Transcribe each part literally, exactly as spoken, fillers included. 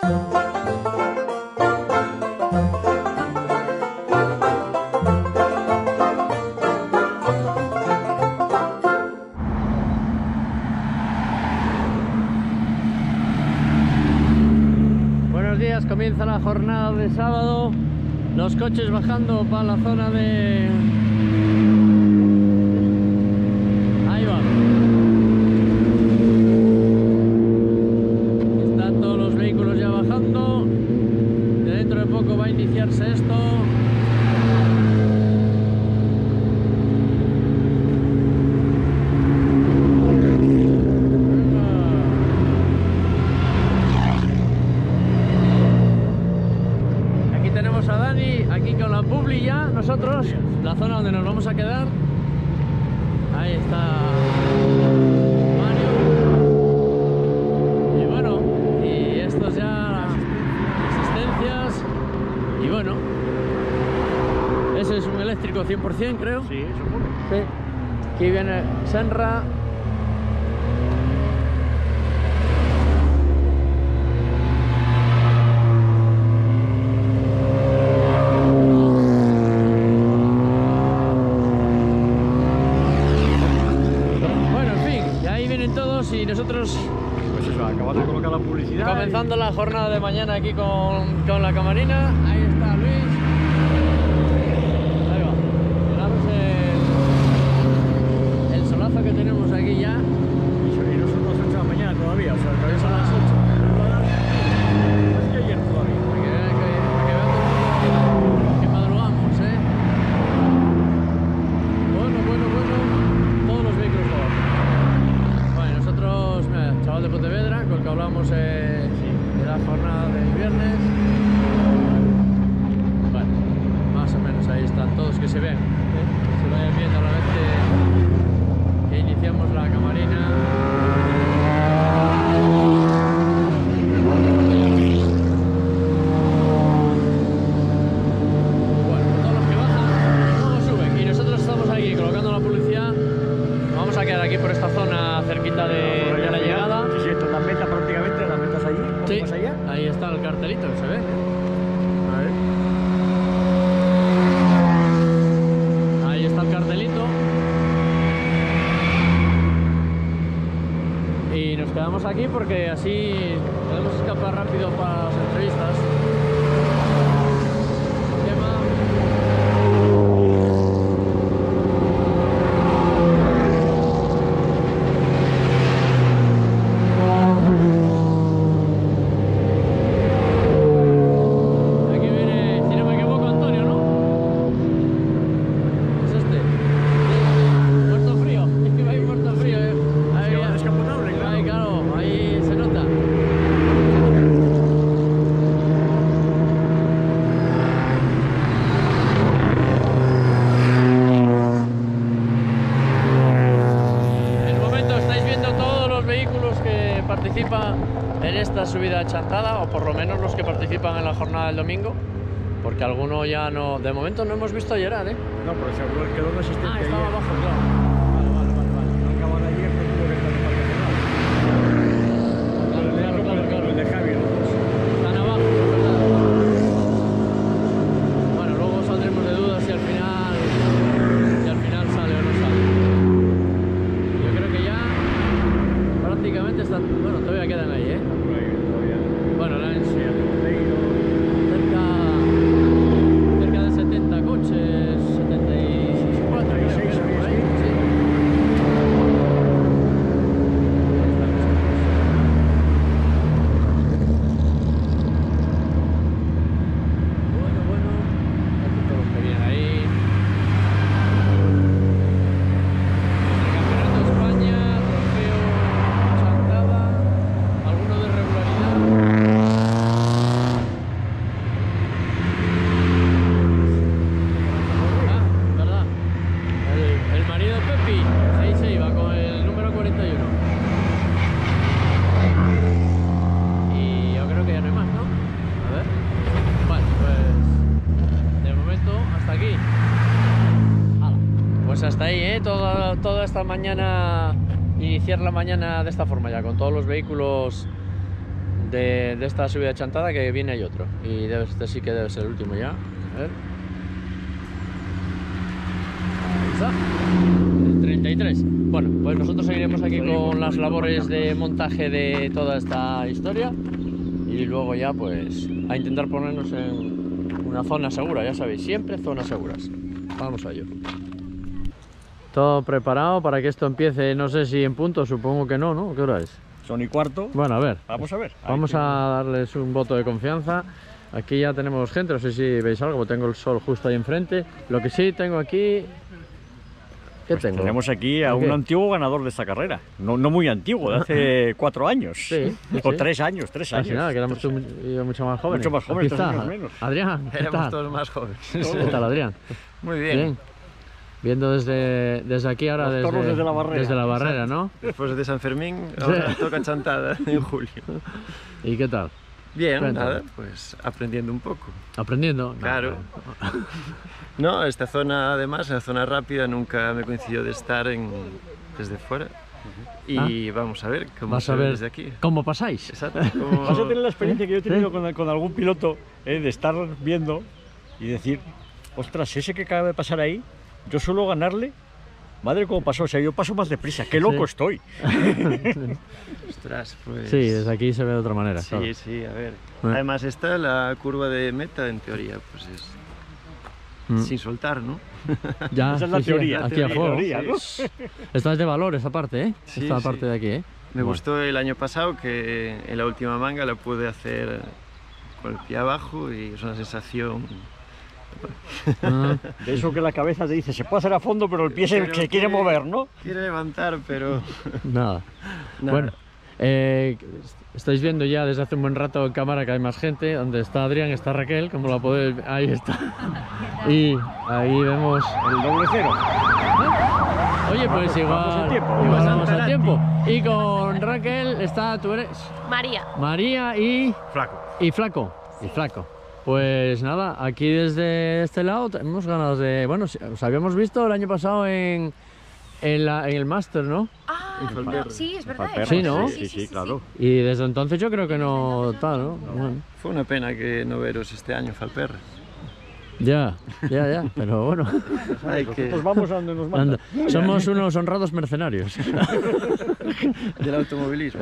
Comienza la jornada de sábado, los coches bajando para la zona de... Ahí va. Están todos los vehículos ya bajando. De dentro de poco va a iniciarse esto. Nosotros, la zona donde nos vamos a quedar, ahí está Mario, y bueno, y estos ya asistencias, y bueno, ese es un eléctrico cien por cien, creo. Sí, seguro. Sí. Aquí viene Senra. Y nosotros pues eso, acabando de colocar la publicidad comenzando y... la jornada de mañana aquí con, con la camarina. Ahí está Luis, ahí va. Fijaros el, el solazo que tenemos aquí ya, y no son las ocho de la mañana todavía, o sea, todavía son las ocho. Es que ayer todavía. Para que vean que, para que, vean que, que madrugamos, ¿eh? Bueno, bueno, bueno, todos los vehículos todos. Nosotros, mira, chaval de Pontevedra, con el que hablamos eh, sí, de la jornada del viernes. Bueno, más o menos ahí están todos, que se ven, ¿eh? Que se vayan viendo a la vez que, que iniciamos la camarina. Bueno, todos los que bajan, luego suben, y nosotros estamos aquí colocando la publicidad. Vamos a quedar aquí por esta zona cerquita de, de la llegada. Sí, sí, esto es la meta prácticamente, la meta es allí. Sí, más allá. Ahí está el cartelito que se ve. A ver. Ahí está el cartelito. Y nos quedamos aquí porque así podemos escapar rápido para las entrevistas. En esta subida chantada, o por lo menos los que participan en la jornada del domingo, porque alguno ya no, de momento no hemos visto llegar, ¿eh? No, pero seguro que quedó un asistente. Ah, estaba ayer. abajo, claro. Vale, vale, vale, vale. No acaban ayer, no tuvo que estar en el parque. Claro, claro, claro. El de Javi, los dos. Están abajo, ¿verdad? Bueno, luego saldremos de dudas si al final, si al final sale o no sale. Yo creo que ya prácticamente están, bueno, todavía quedan ahí, ¿eh? Bueno, la Sí, el leído. cerca, cerca de setenta coches, setenta y cuatro, creo, setenta y seis, por ahí, sí. sí. Bueno, bueno, aquí todos los que vienen ahí. El Campeonato de España, trofeo chantada, alguno de regularidad. Pues hasta ahí, ¿eh? Toda, toda esta mañana, iniciar la mañana de esta forma ya, con todos los vehículos de, de esta subida chantada, que viene hay otro. Y debe, este sí que debe ser el último ya. A ver. Ahí está. El treinta y tres. Bueno, pues nosotros seguiremos aquí con las labores de montaje de toda esta historia. Y luego ya pues a intentar ponernos en una zona segura, ya sabéis, siempre zonas seguras. Vamos a ello. Todo preparado para que esto empiece, no sé si en punto, supongo que no, ¿no? ¿Qué hora es? Son y cuarto. Bueno, a ver. Vamos a ver. Vamos a darles un voto de confianza. Aquí ya tenemos gente, no sé si veis algo, porque tengo el sol justo ahí enfrente. Lo que sí tengo aquí... ¿Qué Pues tengo? tenemos aquí a ¿Qué? un antiguo ganador de esta carrera. No, no muy antiguo, de hace cuatro años. Sí, sí, O sí. tres años, tres años. Casi nada, que éramos tú y yo mucho más jóvenes. Mucho más jóvenes, Aquí está. tres años menos. Adrián, ¿qué Éramos tal? todos más jóvenes. ¿Qué tal, Adrián? Muy bien. Viendo desde, desde aquí ahora, Los desde, toros desde la barrera. desde la barrera, ¿no? Después de San Fermín, ahora toca chantada en julio. ¿Y qué tal? Bien, Cuéntame. nada, pues aprendiendo un poco. ¿Aprendiendo? No, Claro. no. No, esta zona, además, la zona rápida, nunca me coincidió de estar en, desde fuera. Y vamos a ver cómo Vas se a ve ver desde aquí. cómo pasáis. Exacto. cómo- Vas a tener la experiencia que yo he tenido ¿Eh? con, con algún piloto, eh, de estar viendo y decir, ostras, ese que acaba de pasar ahí, yo suelo ganarle. Madre, cómo pasó, o sea, yo paso más deprisa, qué loco Sí. estoy. Ostras, pues... Sí, desde aquí se ve de otra manera. Sí, claro. sí, a ver. Eh. Además, esta, la curva de meta, en teoría, pues es Mm. sin soltar, ¿no? Ya, Esa es la sí, sí, teoría, aquí a la fuego. teoría, ¿no? Esta es de valor, esa parte, ¿eh? Sí, Esta sí. parte de aquí, ¿eh? Me Bueno. gustó el año pasado que en la última manga la pude hacer con el pie abajo y es una sensación... Ah, De eso que la cabeza te dice, se puede hacer a fondo, pero el pie se, Pero se quiere que- mover, ¿no? Quiere levantar, pero... nada. nada. Bueno, eh, estáis viendo ya desde hace un buen rato en cámara que hay más gente. Donde está Adrián, está Raquel, como la podéis ver. Ahí está. Y ahí vemos... El doble cero. Oye, pues Vamos- igual vamos a tiempo. igual Vamos a vamos a Antarati. tiempo. Y con Raquel está, tú eres María. María y, Flaco. y Flaco. Y Flaco. Pues nada, aquí desde este lado hemos ganado de... Bueno, si- os habíamos visto el año pasado en, en, la, en el Máster, ¿no? Ah, En Falperro. no, sí, es verdad. Falperro, es Sí, verdad. ¿no? Sí, sí, claro. Y desde entonces yo creo que no tal, ¿no? Bueno, Fue una pena que no veros este año, Falperra. ya, ya, ya, pero bueno. Hay que... Pues vamos a donde nos Anda, mandan. somos unos honrados mercenarios. del automovilismo.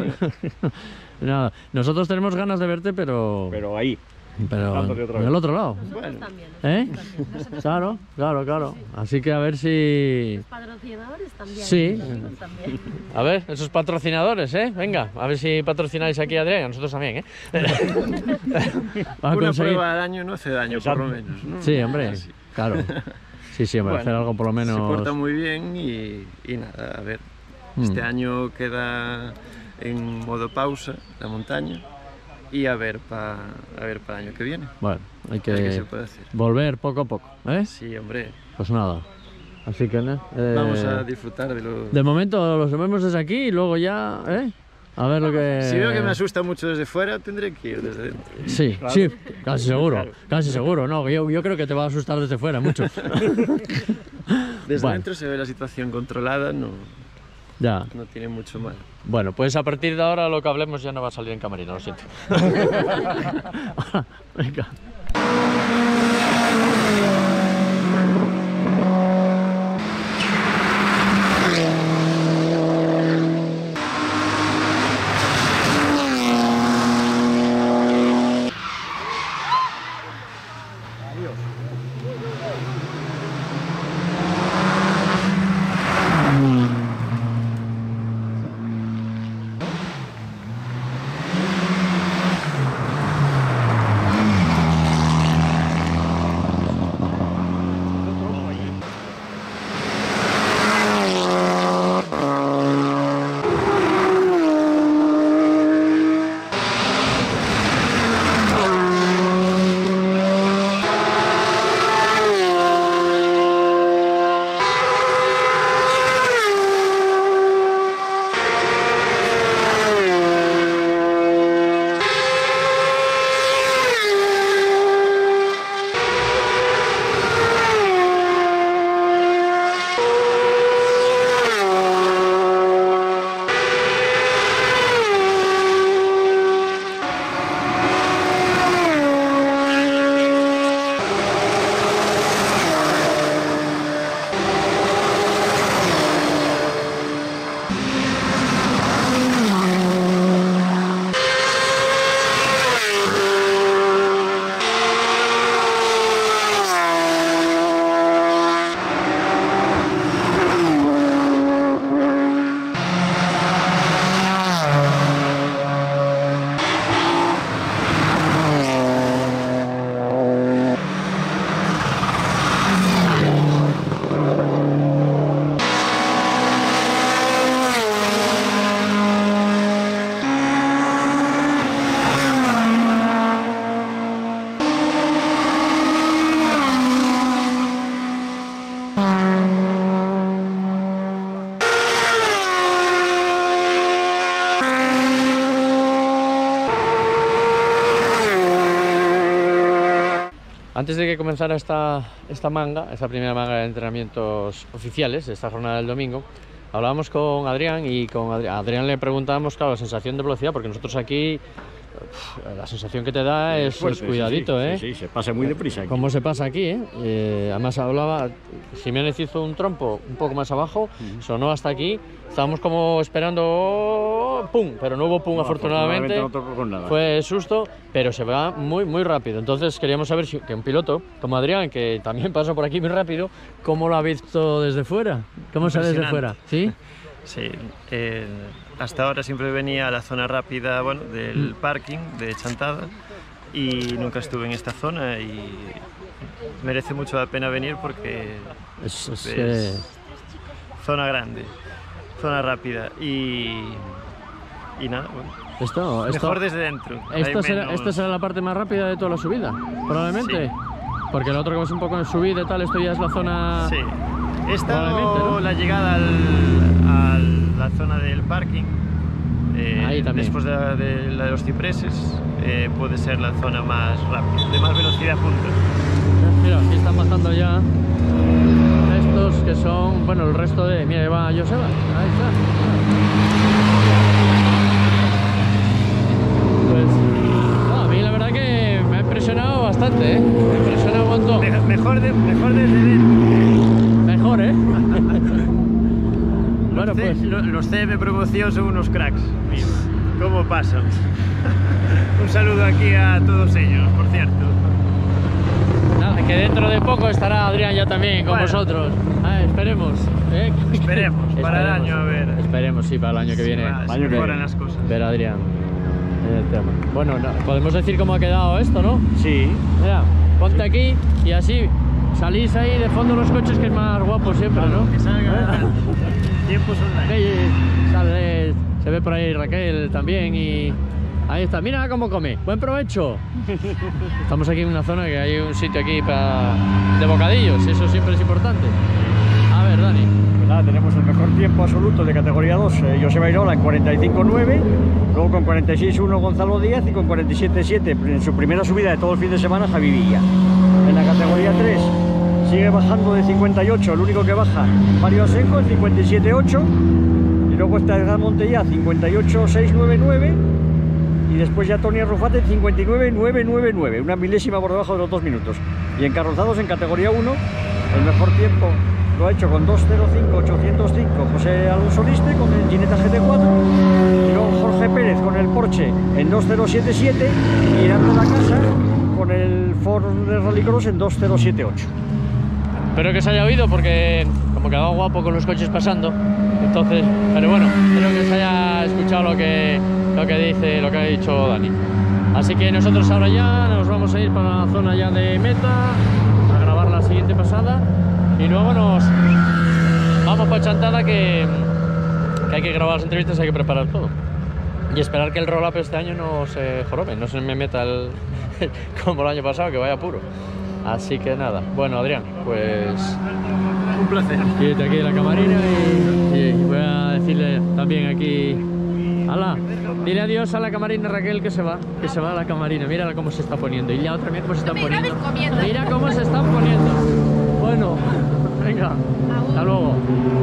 Nada, nosotros tenemos ganas de verte, pero... Pero ahí. Pero Dándote otra en vez. el otro lado. Bueno, También. ¿Eh? Claro, claro, claro. Así que a ver si... Patrocinadores también. Sí. También. A ver, esos patrocinadores, ¿eh? Venga, a ver si patrocináis aquí a Adrián, a nosotros también, ¿eh? Va a una conseguir- prueba al año no hace daño, por lo menos, ¿no? Sí, hombre, Así. claro. Sí, sí, hombre, Bueno, hacer algo por lo menos... Se porta muy bien y, y nada, a ver. Mm. Este año queda en modo pausa la montaña y a ver para a ver para el año que viene. Bueno, hay A ver qué que se puede hacer. volver poco a poco, ¿eh? Sí, hombre. Pues nada. Así que, ¿no? Eh, Vamos a disfrutar de lo... De momento los vemos desde aquí y luego ya, ¿eh? A ver lo que... Si veo que me asusta mucho desde fuera, tendré que ir desde dentro. Sí, sí, casi seguro, Claro. casi seguro. No, yo, yo creo que te va a asustar desde fuera mucho. Desde Bueno. dentro se ve la situación controlada, no, Ya. no tiene mucho mal. Bueno, pues a partir de ahora lo que hablemos ya no va a salir en camerino, lo siento. Venga. Antes de que comenzara esta, esta manga, esta primera manga de entrenamientos oficiales, de esta jornada del domingo, hablábamos con Adrián y con Adri- a Adrián le preguntábamos, claro, la sensación de velocidad, porque nosotros aquí la sensación que te da es, Fuerte, es cuidadito, sí, ¿eh? Sí, sí, se pasa muy deprisa aquí. ¿Cómo se pasa aquí, eh? Eh, además hablaba, Jiménez hizo un trompo un poco más abajo, uh-huh. sonó hasta aquí, estábamos como esperando, oh, pum, pero no hubo pum, no, afortunadamente, afortunadamente no tocó con nada. Fue susto, pero se va muy muy rápido. Entonces queríamos saber si que un piloto como Adrián, que también pasó por aquí muy rápido, ¿cómo lo ha visto desde fuera? ¿Cómo sale desde fuera? ¿Sí? Sí, eh, hasta ahora siempre venía a la zona rápida, bueno, del mm. parking de Chantada, y nunca estuve en esta zona y merece mucho la pena venir porque es, es, es eh... zona grande, zona rápida y, y nada, bueno, esto, esto, mejor desde dentro. Esto será, menos... esto será la parte más rápida de toda la subida, probablemente, sí. Porque el otro que es un poco en subida y tal, esto ya es la zona... Sí. Esta o ¿no? la llegada al, a la zona del parking, eh, ahí también. Después de la de, la de los cipreses, eh, puede ser la zona más rápida, de más velocidad punta. Mira, aquí están bajando ya estos que son, bueno, el resto de... Mira, ahí va Joseba, ahí está. Pues, no, a mí la verdad que me ha impresionado bastante, ¿eh? Me ha impresionado un montón. Me, mejor, de, mejor desde dentro. Mejor, ¿eh? Bueno, los, pues... C, los, los C M Promoción son unos cracks. Mira, ¿cómo pasan? Un saludo aquí a todos ellos, por cierto. Nada, que dentro de poco estará Adrián ya también con bueno. vosotros. Ah, esperemos. ¿eh? Esperemos, para esperemos, el año a ver. Esperemos, sí, para el año que viene. Sí, año que mejoran las cosas. Ver a Adrián en el tema. Bueno, no, podemos decir cómo ha quedado esto, ¿no? Sí. Mira, ponte sí. aquí y así salís ahí de fondo los coches, que es más guapo siempre, claro, ¿no? Que salga. Tiempos online. Sale, se ve por ahí Raquel también y ahí está. Mira cómo come. Buen provecho. Estamos aquí en una zona que hay un sitio aquí para de bocadillos, eso siempre es importante. A ver, Dani. Pues nada, tenemos el mejor tiempo absoluto de categoría dos, eh, Joseba Irola en cuarenta y cinco nueve, luego con cuarenta y seis uno Gonzalo Díaz y con cuarenta y siete siete en su primera subida de todo el fin de semana Javi Villa. En la categoría tres sigue bajando de cincuenta y ocho, el único que baja Mario Asenjo en cincuenta y siete ocho, y luego está Edgar Montellá cincuenta y ocho seis nueve nueve, y después ya Tony Arrufate en cincuenta y nueve nueve nueve nueve, una milésima por debajo de los dos minutos. Y encarrozados en categoría uno, el mejor tiempo lo ha hecho con dos cero cinco ochocientos cinco José Alonso Liste con el Ginetta G T cuatro, y luego Jorge Pérez con el Porsche en dos cero siete siete, y Irán de la Casa con el Ford de Rallycross en dos cero siete ocho. Espero que se haya oído porque como quedaba guapo con los coches pasando, entonces, pero bueno, espero que se haya escuchado lo que, lo que dice, lo que ha dicho Dani. Así que nosotros ahora ya nos vamos a ir para la zona ya de meta a grabar la siguiente pasada y luego nos vamos para Chantada, que, que hay que grabar las entrevistas, hay que preparar todo y esperar que el roll-up este año no se jorobe, no se me meta el, como el año pasado, que vaya puro. Así que nada, bueno, Adrián, pues un placer. Quédate aquí en la camarina y, y voy a decirle también aquí, ala, dile adiós a la camarina Raquel, que se va, que se va a la camarina, mírala cómo se está poniendo, y la otra mira cómo se están poniendo, mira cómo se están poniendo. Bueno, venga, hasta luego.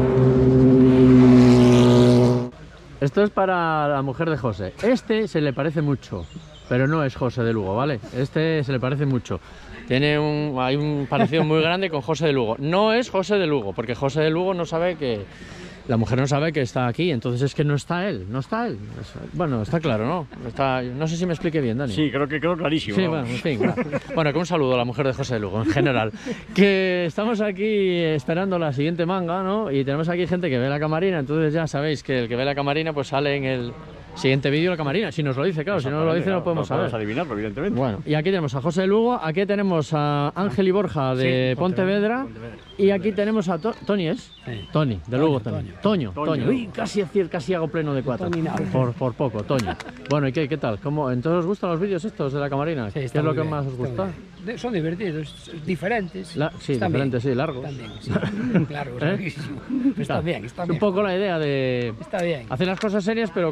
Esto es para la mujer de José. Este se le parece mucho, pero no es José de Lugo, ¿vale? Este se le parece mucho. Tiene un, hay un parecido muy grande con José de Lugo. No es José de Lugo, porque José de Lugo no sabe que... La mujer no sabe que está aquí, entonces es que no está él, no está él. Bueno, está claro, ¿no? Está, no sé si me expliqué bien, Dani. Sí, creo que quedó clarísimo. Sí, bueno, en fin. Claro. Bueno, que un saludo a la mujer de José de Lugo, en general. Que estamos aquí esperando la siguiente manga, ¿no? Y tenemos aquí gente que ve la camarina, entonces ya sabéis que el que ve la camarina pues sale en el siguiente vídeo de la camarina. Si nos lo dice, claro, si no nos lo dice no podemos saber. Podemos adivinarlo, evidentemente. Bueno, y aquí tenemos a José de Lugo, aquí tenemos a Ángel y Borja de sí, Pontevedra, Pontevedra, y aquí tenemos a to Tony, ¿es? Sí. Tony, de Lugo también. Toño, Toño. Toño. Uy, casi, casi hago pleno de cuatro. Por, por poco, Toño. Bueno, ¿y qué, qué tal? ¿Cómo, ¿Entonces os gustan los vídeos estos de la camarina? Sí, ¿qué es lo que bien, más os gusta? Son divertidos, diferentes. La, sí, están diferentes, bien. Sí, largos. También, sí. Claro, ¿Eh? larguísimo. Está, está bien, está bien. Es un poco la idea de está bien. hacer las cosas serias, pero que tengan su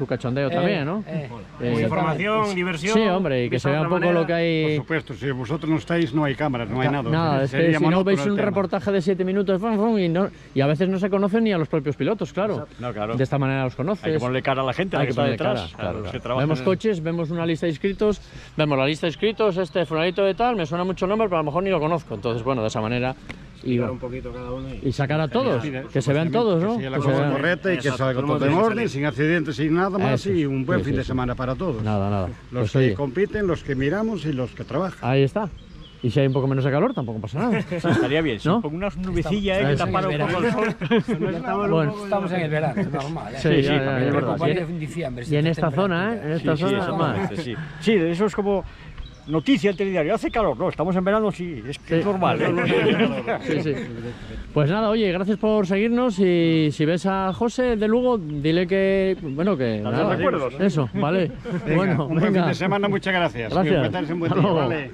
cachondeo Eh, también, ¿no? eh, Eh, Información, diversión. Sí, hombre, y que se vea un poco lo que hay... Por supuesto, si vosotros no estáis, no hay cámaras, no hay nada. Nada, es que Sería si no monótono veis el un tema. reportaje de siete minutos fum, fum, y, no, y a veces no se conocen ni a los propios pilotos, claro. No, claro. De esta manera los conoces. Hay que ponerle cara a la gente, a la Hay que que está ponerle detrás. cara, a claro, los claro. que trabajan Vemos en- coches, vemos una lista de inscritos, vemos la lista de inscritos, este fulanito de tal, me suena mucho el nombre, pero a lo mejor ni lo conozco. Entonces, bueno, de esa manera... Y, un poquito cada uno y... y sacar a todos, que se vean todos, ¿no? Que siga la Que se cosa vean- correcta y que Exacto, salga todo todo en bien, orden, sin accidentes, sin nada más Eso y es. un buen Sí, fin sí, de sí. semana para todos. Nada, nada. Los Pues que oye, compiten, los que miramos y los que trabajan. ahí está. Y si hay un poco menos de calor, tampoco pasa nada. Sí, estaría bien, si ¿No? pongo una nubecilla eh, que Estamos- tapara un poco el sol. Bueno, Estamos en el verano, es normal. ¿eh? Sí, Sí, ya, ya, también es es verdad. Ocuparía Y en- en diciembre, y en esta esta zona, ¿eh? temperatura. En esta Sí, sí, zona, eso más. parece, sí. Sí, eso es como noticia en telediario. Hace calor, no, estamos en verano, sí, es que Sí. es normal. ¿eh? Sí, sí. Pues nada, oye, gracias por seguirnos y si ves a José de Lugo, dile que, bueno, que Dale nada, recuerdos. eso, vale. Venga, bueno, un buen fin venga. de semana, muchas gracias. Gracias. Que paséis un buen Hasta día, luego. vale.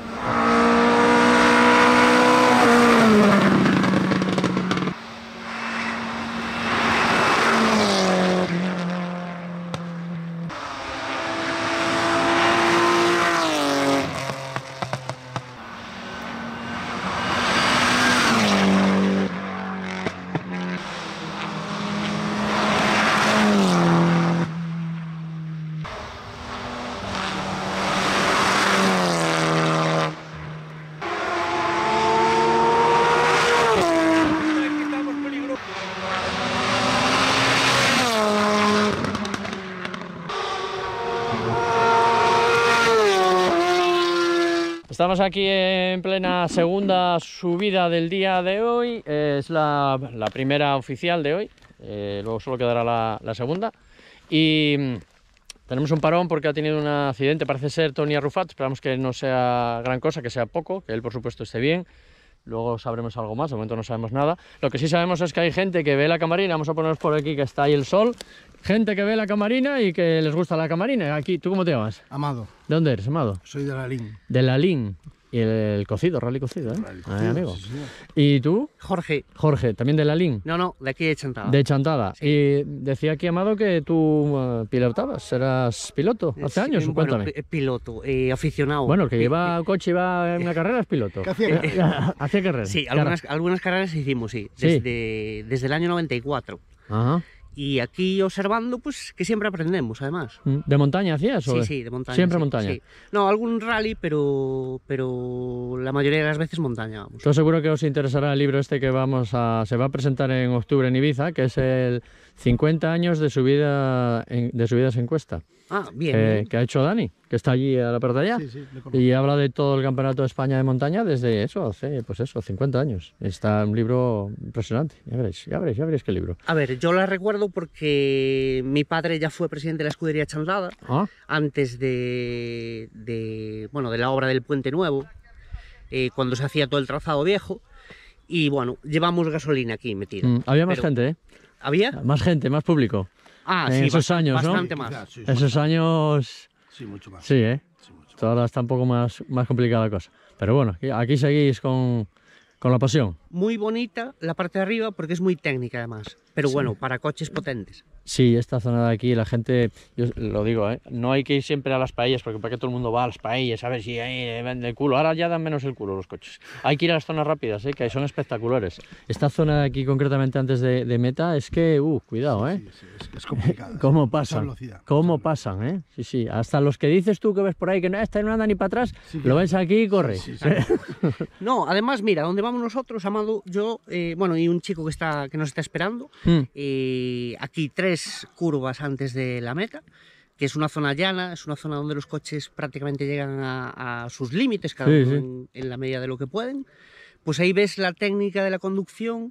Estamos aquí en plena segunda subida del día de hoy, eh, es la, la primera oficial de hoy, eh, luego solo quedará la, la segunda. Y mm, tenemos un parón porque ha tenido un accidente, parece ser Tony Arrufat, esperamos que no sea gran cosa, que sea poco, que él por supuesto esté bien. Luego sabremos algo más, de momento no sabemos nada. Lo que sí sabemos es que hay gente que ve la camarina, vamos a ponernos por aquí que está ahí el sol, gente que ve la camarina y que les gusta la camarina. Aquí, ¿tú cómo te llamas? Amado, ¿De dónde eres, Amado? soy de la L I N. De la L I N. Y el, el cocido, rally cocido, ¿eh? Rally Ay, cocido, amigo. sí, señor. ¿Y tú? Jorge, Jorge, también de la L I N. no, no, de aquí de Chantada. De Chantada. Y decía aquí, Amado, que tú uh, pilotabas, eras piloto hace Sí, años, bueno, cuéntame. pi- piloto, eh, aficionado. Bueno, el que Eh, lleva coche y va en una carrera es piloto. ¿Qué hacía? Eh, Hacía carrera. Sí, Cara- algunas, algunas carreras hicimos, sí, Sí. desde, desde el año noventa y cuatro. Ajá. Y aquí observando, pues que siempre aprendemos, además. ¿De montaña hacías? o Sí, de- sí, de montaña. Siempre sí, montaña. sí. No, algún rally, pero, pero la mayoría de las veces montaña, vamos. Estoy seguro que os interesará el libro este que vamos a, se va a presentar en octubre en Ibiza, que es el cincuenta años de subida en, de subidas en cuesta, Ah, bien. que, bien. que ha hecho Dani, que está allí a la puerta allá. Sí, sí, le conozco. Y habla de todo el campeonato de España de montaña desde eso, hace pues eso, cincuenta años. Está un libro impresionante. Ya veréis, ya veréis, ya veréis qué libro. A ver, yo la recuerdo porque mi padre ya fue presidente de la escudería Chantada Ah, antes de, de, bueno, de la obra del Puente Nuevo, eh, cuando se hacía todo el trazado viejo. Y bueno, llevamos gasolina aquí metida. mm, había más Pero- gente, ¿eh? ¿Había? Más gente, más público. Ah, en sí, esos bast- años, ¿no? bastante Quizás, más. sí, sí. Esos años, Sí, mucho más. sí, ¿eh? Sí, mucho más. Ahora está un poco más, más complicada la cosa. Pero bueno, aquí, aquí seguís con, con la pasión. Muy bonita la parte de arriba porque es muy técnica además. Pero bueno, para coches potentes. Sí, esta zona de aquí, la gente, yo lo digo, ¿eh? No hay que ir siempre a las paellas, porque para qué todo el mundo va a las paellas, a ver si ahí vende el culo. Ahora ya dan menos el culo los coches. Hay que ir a las zonas rápidas, ¿eh? Que son espectaculares. Esta zona de aquí, concretamente antes de, de meta, es que, uh, cuidado, ¿eh? Sí, sí, es, es complicado. ¿Cómo Mucha pasan? velocidad, ¿Cómo mucha pasan, eh? Sí, sí. Hasta los que dices tú que ves por ahí que no, este no anda ni para atrás, Sí, que- lo ves aquí y corre. Sí, sí, No, además, mira, donde vamos nosotros, Amado, yo, eh, bueno, y un chico que, está, que nos está esperando. Mm. eh, aquí tres curvas antes de la meta, que es una zona llana, es una zona donde los coches prácticamente llegan a, a sus límites, cada Sí, uno sí. En, en la medida de lo que pueden. Pues ahí ves la técnica de la conducción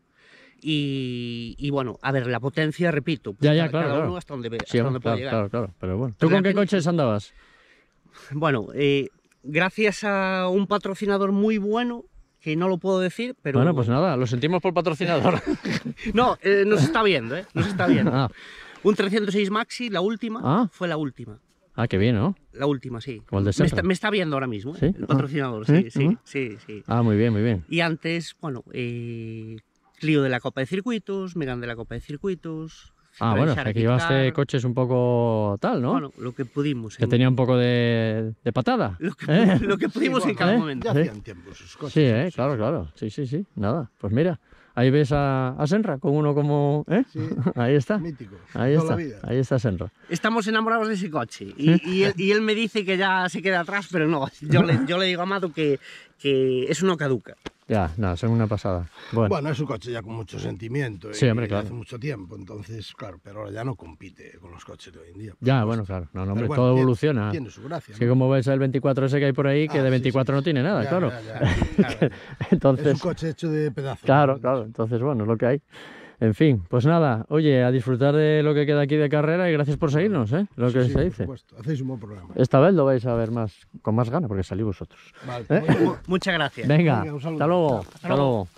y, y bueno, a ver, la potencia, repito, pues Ya, ya, cada, claro, cada claro. uno hasta donde, ve, Sí, hasta donde puede claro, llegar. claro, claro. Pero bueno. ¿Tú Pues con la qué técnica- coches andabas? Bueno, eh, gracias a un patrocinador muy bueno, que no lo puedo decir, pero... Bueno, pues nada, lo sentimos por patrocinador. No, eh, nos está viendo, ¿eh? Nos está viendo. ah, Un trescientos seis Maxi, la última, Ah. fue la última. ah, qué bien, ¿no? La última, sí. Como el de me, Serra. está, me está viendo ahora mismo, ¿eh? ¿Sí? El patrocinador, Ah. sí, sí, Ujú. sí, sí. Ah, muy bien, muy bien. Y antes, bueno, eh, Clio de la Copa de Circuitos, Megane de la Copa de Circuitos, Ah, bueno, o sea, que llevaste Xarquicar. coches un poco tal, ¿no? Bueno, lo que pudimos. Que en- tenía un poco de, de patada. Lo que, ¿Eh? lo que pudimos en cada ¿Eh? momento. Ya Sí. hacían tiempo sus coches. Sí, eh, claro, claro. Sí, sí, sí. Nada, pues mira, ahí ves a, a Senra con uno como... ¿eh? Sí. Ahí está. Mítico. Ahí toda está. la vida. Ahí está Senra. Estamos enamorados de ese coche. Y, y él, y él me dice que ya se queda atrás, pero no. Yo le, yo le digo a Amado que, que eso no caduca. Ya, nada, son una pasada. Bueno, Bueno, es un coche ya con mucho sentimiento. Sí, y hombre, claro. Hace mucho tiempo, entonces, claro, pero ahora ya no compite con los coches de hoy en día. por ya, supuesto. bueno, claro. No, no, Pero hombre, bueno, todo tiene- evoluciona. Tiene su gracia. Es que ¿no? como ves el veinticuatro ese que hay por ahí, que Ah, de sí, veinticuatro sí, no tiene nada, Ya, claro. ya, ya, claro. Entonces, Es un coche hecho de pedazos. claro, ¿no? claro. Entonces, bueno, es lo que hay. En fin, pues nada, oye, a disfrutar de lo que queda aquí de carrera y gracias por seguirnos, ¿eh? Lo Sí, que sí, se por dice. supuesto. Hacéis un buen programa. Esta vez lo vais a ver más con más ganas porque salí vosotros. Vale. ¿Eh? Muy bien. Mu- Muchas gracias. Venga, Venga, un saludo. hasta luego. Hasta luego.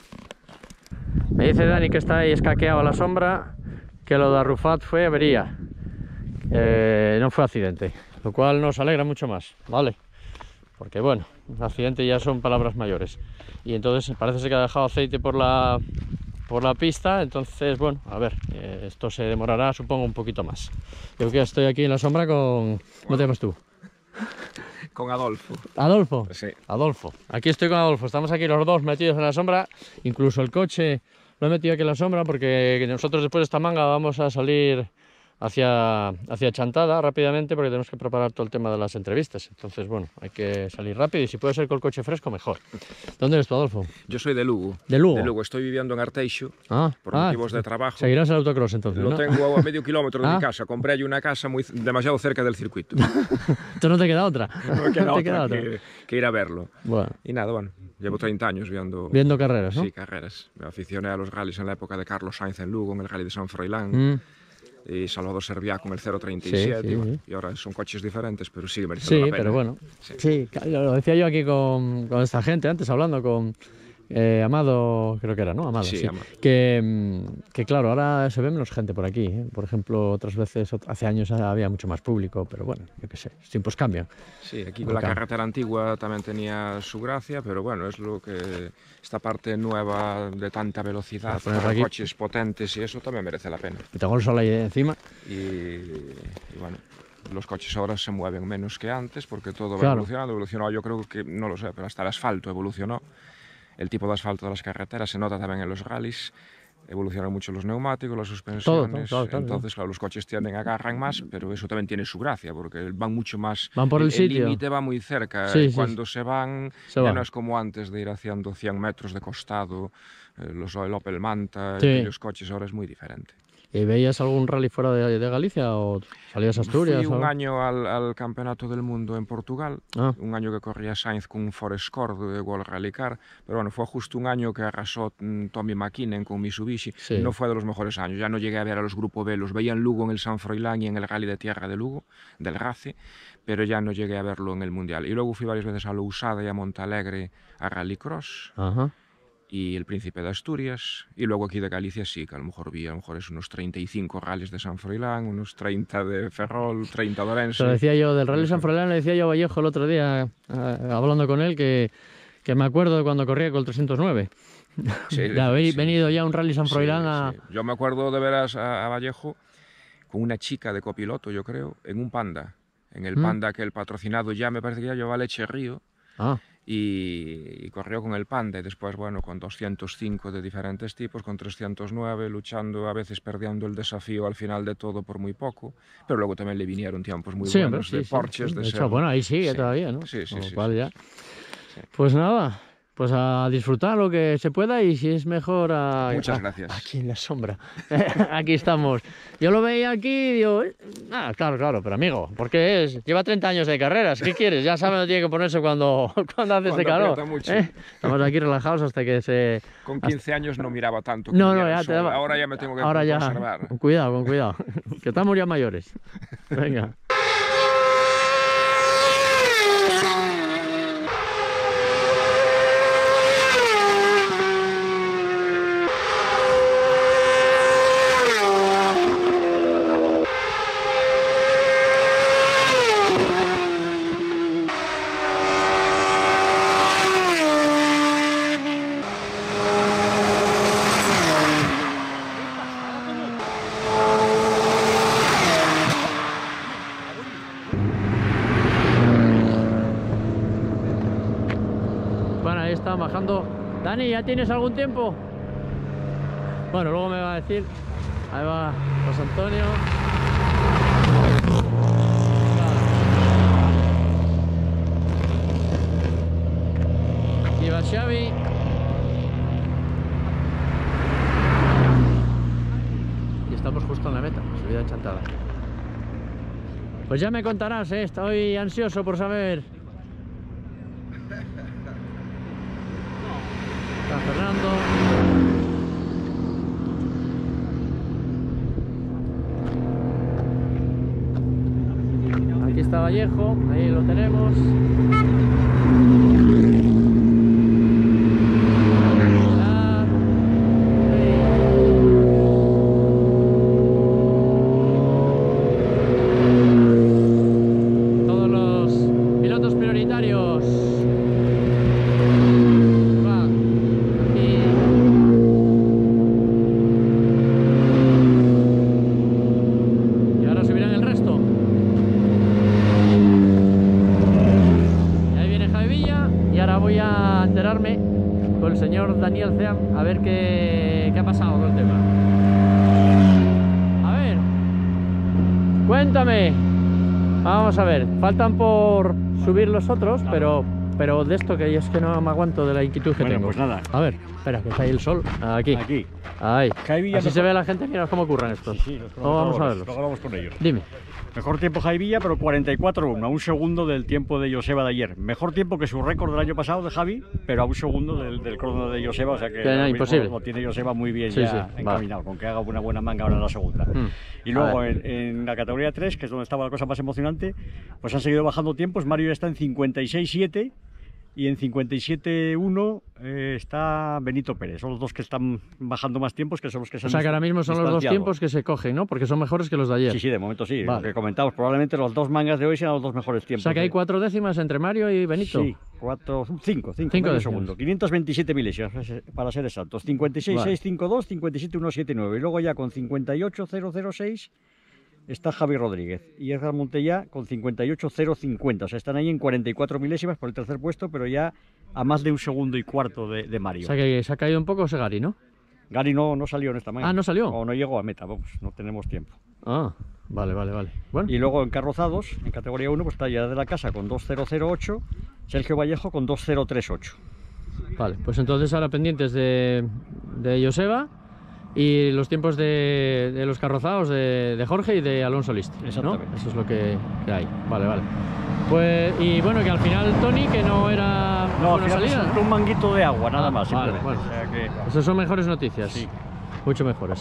Me dice Dani que está ahí escaqueado a la sombra, que lo de Arrufat fue avería, que no fue accidente, lo cual nos alegra mucho más, ¿vale? Porque bueno, un accidente ya son palabras mayores. Y entonces parece ser que ha dejado aceite por la, por la pista, entonces bueno, a ver, eh, esto se demorará supongo un poquito más. Yo que estoy aquí en la sombra con... ¿Cómo te llamas tú? Con Adolfo. Adolfo. Sí. Adolfo. Aquí estoy con Adolfo. Estamos aquí los dos metidos en la sombra. Incluso el coche lo he metido aquí en la sombra porque nosotros después de esta manga vamos a salir hacia, hacia Chantada rápidamente porque tenemos que preparar todo el tema de las entrevistas. Entonces, bueno, hay que salir rápido y si puede ser con el coche fresco, mejor. ¿Dónde eres tú, Adolfo? Yo soy de Lugo. ¿De Lugo? De Lugo. Estoy viviendo en Arteixo Ah, por ah, motivos de trabajo. Seguirás el autocross entonces, Lo ¿no? tengo a medio kilómetro de Ah. mi casa. Compré allí una casa muy, demasiado cerca del circuito. Entonces no te queda otra. No me queda te otra queda otra. que, que ir a verlo. Bueno, Y nada, bueno, llevo treinta años viendo, viendo carreras, ¿no? sí, carreras. Me aficioné a los rallies en la época de Carlos Sainz en Lugo, en el rally de San Froilán. Mm. Y Salvador Serviá con el cero treinta y siete. Sí, sí, y, bueno, sí. y ahora son coches diferentes, pero sigue mereciendo Sí, la pena. pero bueno. Sí. Sí, claro, lo decía yo aquí con, con esta gente antes, hablando con eh, Amado, creo que era, ¿no? Amado, Sí, sí. Amado. Que, mm, que claro, ahora se ve menos gente por aquí. ¿eh? Por ejemplo, otras veces, ot- hace años había mucho más público, pero bueno, yo qué sé, los tiempos cambian. Sí, aquí Como la cambia. carretera antigua también tenía su gracia, pero bueno, es lo que esta parte nueva de tanta velocidad, Para poner para aquí. coches potentes y eso también merece la pena. Y tengo el sol ahí encima. Y, y bueno, los coches ahora se mueven menos que antes porque todo va Claro. evolucionando. Evolucionó, yo creo que, no lo sé, pero hasta el asfalto evolucionó. El tipo de asfalto de las carreteras se nota también en los rallies. Evolucionan mucho los neumáticos, las suspensiones. claro, claro, Entonces, claro, los coches tienden a agarran más, pero eso también tiene su gracia porque van mucho más. Van por el El sitio. límite va muy cerca. Sí, y sí, Cuando se van, Se ya van. no es como antes de ir haciendo cien metros de costado. eh, Los el Opel Manta, Sí. y los coches ahora es muy diferente. ¿Y veías algún rally fuera de, de Galicia o salías a Asturias? Fui un o algo? año al, al Campeonato del Mundo en Portugal, Ah. un año que corría Sainz con un Ford Escort de World Rally Car, pero bueno, fue justo un año que arrasó mm, Tommy McKinnon con Mitsubishi, Sí. no fue de los mejores años, ya no llegué a ver a los Grupo B, los veía en Lugo en el San Froilán y en el Rally de Tierra de Lugo, del Race, pero ya no llegué a verlo en el Mundial. Y luego fui varias veces a Lousada y a Montalegre a Rallycross, Ajá. y el Príncipe de Asturias, y luego aquí de Galicia sí, que a lo mejor vi, a lo mejor es unos treinta y cinco rallies de San Froilán, unos treinta de Ferrol, treinta de Orense. Se lo decía yo del Rally San Froilán, le decía yo a Vallejo el otro día, eh, hablando con él, que, que me acuerdo de cuando corría con el trescientos nueve. Sí, ya habéis sí. venido ya a un Rally San Sí, Froilán a... sí. Yo me acuerdo de ver a, a Vallejo con una chica de copiloto, yo creo, en un Panda, en el Mm. Panda que el patrocinado ya me parece que ya llevaba Leche Río, Ah, y, y corrió con el Panda y después, bueno, con doscientos cinco de diferentes tipos, con trescientos nueve, luchando, a veces perdiendo el desafío al final de todo por muy poco, pero luego también le vinieron tiempos muy sí, buenos hombre, de sí, sí, Porsches, sí. de De hecho, ser- bueno, ahí sigue Sí. todavía, ¿no? Sí, sí, Con lo sí, cual sí. ya... Sí. Pues nada, pues a disfrutar lo que se pueda y si es mejor a... Muchas a- gracias. Aquí en la sombra. Aquí estamos. Yo lo veía aquí y digo... eh, Ah, claro, claro, pero amigo, porque es... Lleva treinta años de carreras, ¿qué quieres? Ya sabe dónde tiene que ponerse cuando, cuando hace este Cuando calor. aprieta mucho. ¿eh? Estamos aquí relajados hasta que se... Con quince años no miraba tanto. No, como no, mira ya el te sol. daba- Ahora ya me tengo que Ahora ya, conservar. con cuidado, con cuidado, que estamos ya mayores. Venga. ahí están bajando. Dani, ¿ya tienes algún tiempo? Bueno, luego me va a decir. Ahí va José Antonio. Aquí va Xavi. Y estamos justo en la meta, subida enchantada. Pues ya me contarás, ¿eh? Estoy ansioso por saber. Está Fernando. Aquí está Vallejo, ahí lo tenemos. Todos los pilotos prioritarios. Va. Aquí. Y ahora subirán el resto. Y ahora voy a enterarme con el señor Daniel Ceam a ver qué, qué ha pasado con el tema. A ver, cuéntame. Vamos a ver, faltan por subir los otros, pero, pero de esto que yo es que no me aguanto de la inquietud que Bueno, tengo. pues nada. A ver, espera, que está ahí el sol. Aquí. Aquí. Ahí. Javi Así Villa se mejor. ve la gente, mira cómo curran estos. Sí, sí, los Oh, vamos a conocedores, verlos. luego hablamos con ellos. Dime. Mejor tiempo Javi Villa, pero cuarenta y cuatro uno, a un segundo del tiempo de Joseba de ayer. Mejor tiempo que su récord del año pasado de Javi, pero a un segundo del, del crono de Joseba, o sea que, Que no, lo mismo imposible. lo tiene Joseba muy bien Sí, ya sí, encaminado, con que haga una buena manga ahora en la segunda. Mm. Y luego A ver. en, en la categoría tres, que es donde estaba la cosa más emocionante, pues han seguido bajando tiempos. Mario ya está en cincuenta y seis siete y en cincuenta y siete uno eh, está Benito Pérez. Son los dos que están bajando más tiempos, que son los que se O han sea que ahora mismo son los dos distanciado. tiempos que se cogen, ¿no? Porque son mejores que los de ayer. Sí, sí, de momento sí. Vale. Lo que comentamos, probablemente los dos mangas de hoy sean los dos mejores O tiempos. sea que hay ¿eh? cuatro décimas entre Mario y Benito. Sí, cuatro, cinco, cinco, Cinco medio décimas. segundo. quinientos veintisiete milésimas, para ser exactos. cincuenta y seis Vale. seis cincuenta y dos, cincuenta y siete uno setenta y nueve. Y luego ya con cincuenta y ocho cero cero seis está Javi Rodríguez. Y Edgar Montellá con cincuenta y ocho cero cincuenta. O sea, están ahí en cuarenta y cuatro milésimas por el tercer puesto, pero ya a más de un segundo y cuarto de, de Mario. O sea que se ha caído un poco Segari, ¿no? Gary no, no salió en esta mañana. Ah, ¿no salió? O no llegó a meta, vamos, no tenemos tiempo. Ah, vale, vale, vale. Bueno, Y luego en carrozados, en categoría uno, pues está ya de la casa con dos cero cero ocho, Sergio Vallejo con dos cero tres ocho. vale. Pues entonces ahora pendientes de, de Joseba y los tiempos de, de los carrozados de, de Jorge y de Alonso List, ¿no? Exactamente. Eso es lo que, que hay. Vale, vale. Pues, y bueno, que al final Tony, que no era No, al buena final salida, resultó ¿no? un manguito de agua, nada Ah, más, vale, simplemente. bueno. O sea que... Esas son mejores noticias. Sí. Mucho mejores.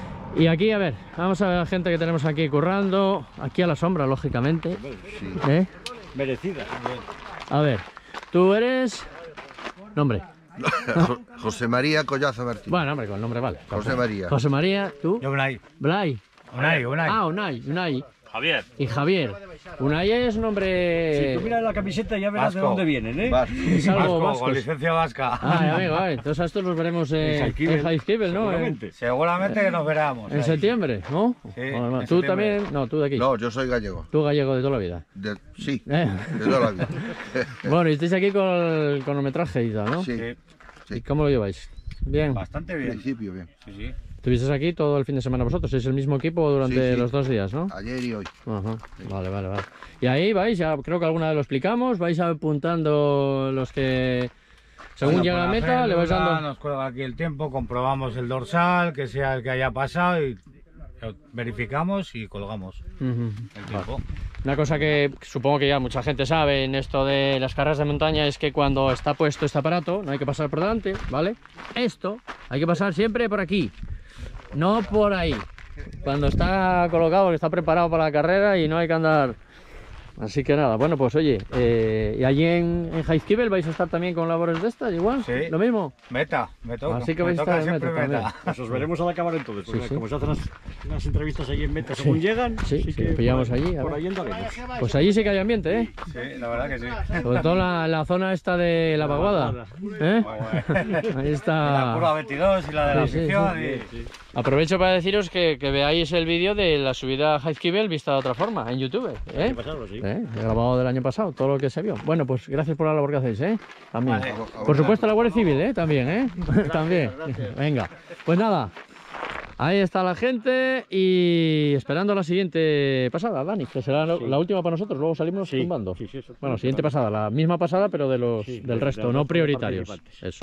Y aquí, a ver, vamos a ver a la gente que tenemos aquí currando. Aquí a la sombra, lógicamente. ¿Eh? Merecida. A ver, tú eres... Nombre. Jo- José María Collazo Martín. Bueno, hombre, con el nombre vale. José María. José María, ¿tú? Yo, Unai. Blay. Unai, Unai. Ah, Unai, Unai. Javier. Y Javier. Unai es nombre... Si tú miras la camiseta ya verás de Vasco. dónde vienen, ¿eh? Vasco. Es algo Vasco, vascos. con licencia vasca. Ah, amigo, vale. Entonces a estos los veremos en Jaizkibel, en Jaizkibel, ¿no? En, seguramente. Seguramente que nos veremos. en ahí. septiembre, ¿no? Sí, Bueno, en tú septiembre. también... No, tú de aquí. No, yo soy gallego. Tú gallego de toda la vida. De- sí, Eh. de toda la vida. Bueno, y estáis aquí con el cronometraje y tal, ¿no? Sí, Sí, sí. ¿Y cómo lo lleváis? Bien. bastante En bien. principio bien. Sí, sí. ¿Estuvisteis aquí todo el fin de semana vosotros? ¿Sois el mismo equipo durante Sí, sí. los dos días, no? Ayer y hoy. Ajá. Vale, vale, vale. Y ahí vais, ya creo que alguna vez lo explicamos, vais apuntando los que según Bueno, llega a por meta, célula le vais dando... Nos cuelga aquí el tiempo, comprobamos el dorsal, que sea el que haya pasado y verificamos y colgamos Ujú. el tiempo. Una cosa que supongo que ya mucha gente sabe en esto de las carreras de montaña es que cuando está puesto este aparato no hay que pasar por delante, ¿vale? Esto hay que pasar siempre por aquí, no por ahí. Cuando está colocado, que está preparado para la carrera y no hay que andar... Así que nada, bueno, pues oye, eh, ¿y allí en, en Jaizkibel vais a estar también con labores de estas igual? Sí. ¿Lo mismo? Meta, me toca. Así que me vais a toca estar en siempre meta meta. también. Pues os veremos al acabar entonces, porque Sí, sí. como se hacen las, las entrevistas ahí en meta Sí. según llegan, Sí, así sí, que lo pillamos por, allí, a por ver. ahí andaremos. Pues allí sí que hay ambiente, ¿eh? Sí, la verdad que sí. Sobre todo la, la zona esta de la vaguada. ¿Eh? Ahí La está. curva veintidós y la de la Sí, sí, afición. sí. y- Aprovecho para deciros que, que veáis el vídeo de la subida a Jaizkibel vista de otra forma en YouTube. ¿eh? Hay que pasarlo, sí. ¿eh? He grabado del año pasado, todo lo que se vio. Bueno, pues gracias por la labor que hacéis, ¿eh? También. Vale. Por supuesto la Guardia Civil, ¿eh? También, ¿eh? También. Venga, pues nada. Ahí está la gente y esperando la siguiente pasada, Dani, que será sí. la última para nosotros, luego salimos sí. tumbando. Sí, sí, bueno, siguiente pasada, la misma pasada, pero de los sí, del resto, de no prioritarios. Eso.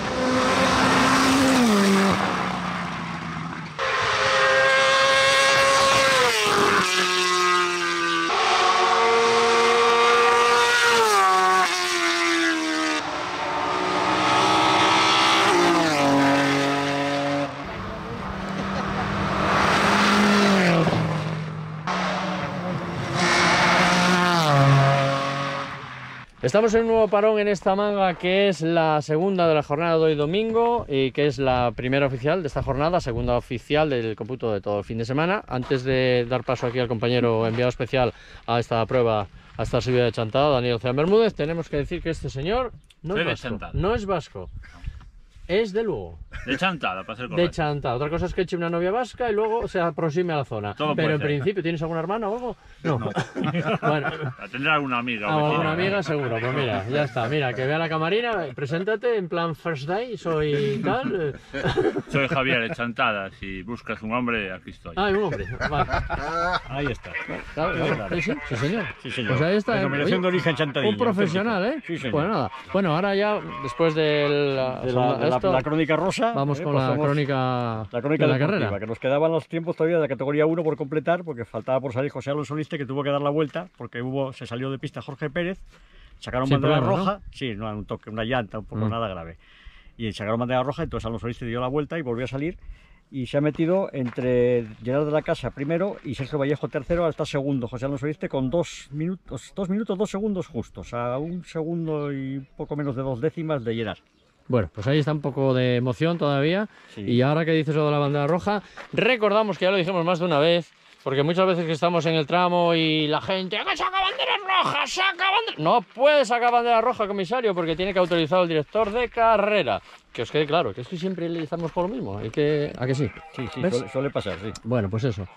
Estamos en un nuevo parón en esta manga que es la segunda de la jornada de hoy domingo y que es la primera oficial de esta jornada, segunda oficial del cómputo de todo el fin de semana. Antes de dar paso aquí al compañero enviado especial a esta prueba, a esta subida de Chantada, Daniel Ocean Bermúdez, tenemos que decir que este señor no es vasco, no es vasco, es de Lugo. De Chantada, para ser correcto. De Chantada. Otra cosa es que eche una novia vasca y luego se aproxime a la zona. Todo Pero en ser. principio, ¿tienes alguna hermana o algo? No. no. Bueno. Tendrá alguna amiga. Ah, alguna amiga seguro. Pues mira, ya está. Mira, que vea la camarina, preséntate en plan first day, soy tal. Soy Javier de Chantada. Si buscas un hombre, aquí estoy. Ah, un hombre. Vale. Ahí está. Claro, claro. Sí, sí, sí, señor. Sí, señor. Pues ahí está. Denominación de origen chantadilla. Un profesional, ¿eh? Sí, señor. Pues nada. Bueno, ahora ya, después de la, de la, de la, esto, la crónica rosa, vamos eh, con pues la crónica, la crónica de la deportiva, carrera. Que nos quedaban los tiempos todavía de la categoría uno por completar, porque faltaba por salir José Alonso Liste, que tuvo que dar la vuelta, porque hubo se salió de pista Jorge Pérez, sacaron Sin bandera problema, roja, ¿no? sí, no, un toque, una llanta, un poco Mm. nada grave. Y sacaron bandera roja, entonces Alonso Liste dio la vuelta y volvió a salir. Y se ha metido entre Gerard de la Casa primero y Sergio Vallejo tercero, hasta segundo José Alonso Liste con dos minutos, dos minutos, dos segundos justos, a un segundo y poco menos de dos décimas de Gerard. Bueno, pues ahí está un poco de emoción todavía. Sí. Y ahora que dices eso de la bandera roja, recordamos que ya lo dijimos más de una vez, porque muchas veces que estamos en el tramo y la gente ¡que saca banderas rojas! ¡Saca banderas! No puede sacar bandera roja, comisario, porque tiene que autorizar el director de carrera. Que os quede claro, que es que siempre le estamos por lo mismo. Hay que... ¿A que sí? Sí, sí, ¿Ves? suele, suele pasar, sí. Bueno, pues eso.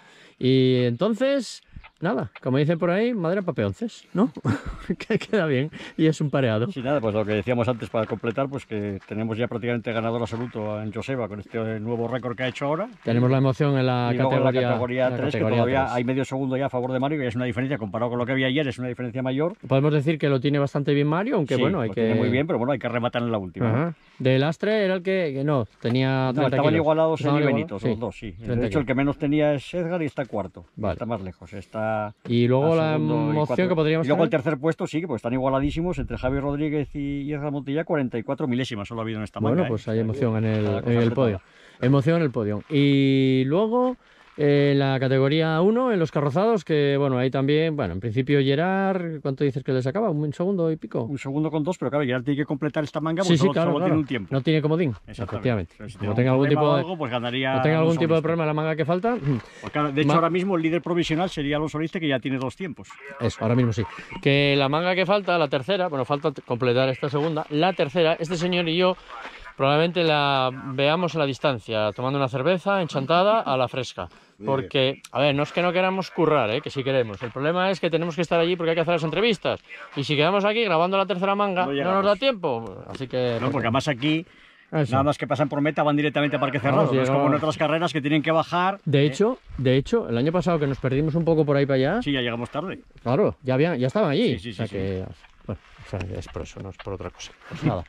Y entonces, nada, como dicen por ahí, madera pa' peonces, ¿no? Que queda bien y es un pareado. Sí, nada, pues lo que decíamos antes para completar, pues que tenemos ya prácticamente ganador absoluto en Joseba con este nuevo récord que ha hecho ahora. Tenemos la emoción en la y luego categoría, en la categoría la tres, categoría que todavía tres. hay medio segundo ya a favor de Mario, que es una diferencia comparado con lo que había ayer, es una diferencia mayor. Podemos decir que lo tiene bastante bien Mario, aunque Sí, bueno, hay lo que... tiene muy bien, pero bueno, hay que rematar en la última. ¿no? Ajá. De Lastre era el que, que no, tenía No, treinta estaban kilos. igualados en Estaban y igualados, Benito, los dos, sí. De treinta hecho, el que menos tenía es Edgar y está cuarto. Vale. Está más lejos. Está Y luego a la segundo y emoción cuatro. que podríamos Y luego el tener. tercer puesto sí, que pues están igualadísimos entre Javier Rodríguez y Edgar Montilla, cuarenta y cuatro milésimas solo ha habido en esta manga. Bueno, ¿eh? pues hay O sea, emoción en el, cada cosa en el apretada. podio. Emoción en el podio. Y luego en la categoría uno, en los carrozados, que bueno, ahí también, bueno, en principio Gerard, ¿cuánto dices que le sacaba? ¿Un segundo y pico? Un segundo con dos, pero claro, Gerard tiene que completar esta manga Sí, porque sí, solo, claro, solo claro. tiene un tiempo. No tiene comodín, Exactamente. efectivamente. Pero si Como tiene tenga algún problema tipo o de, algo, pues ganaría no tenga algún Alonso tipo de Liste. problema en la manga que falta, Pues claro, de hecho, Ma- ahora mismo el líder provisional sería Alonso Liste, que ya tiene dos tiempos. eso, ahora mismo sí. Que la manga que falta, la tercera, bueno, falta completar esta segunda, la tercera, este señor y yo probablemente la veamos a la distancia, tomando una cerveza enchantada a la fresca. Porque, a ver, no es que no queramos currar, ¿eh? Que sí queremos. El problema es que tenemos que estar allí porque hay que hacer las entrevistas. Y si quedamos aquí grabando la tercera manga, No no, llegamos. nos da tiempo. Así que... No, porque además aquí, Eso. nada más que pasan por meta, van directamente a Parque Cerrado. Vamos, No es como en llegamos. otras carreras que tienen que bajar. De ¿eh? hecho, de hecho, el año pasado que nos perdimos un poco por ahí para allá, Sí, ya llegamos tarde. claro, ya, habían, ya estaban allí. Sí, sí, o sea sí, que, bueno, o sea, es por eso, no es por otra cosa. Pues nada.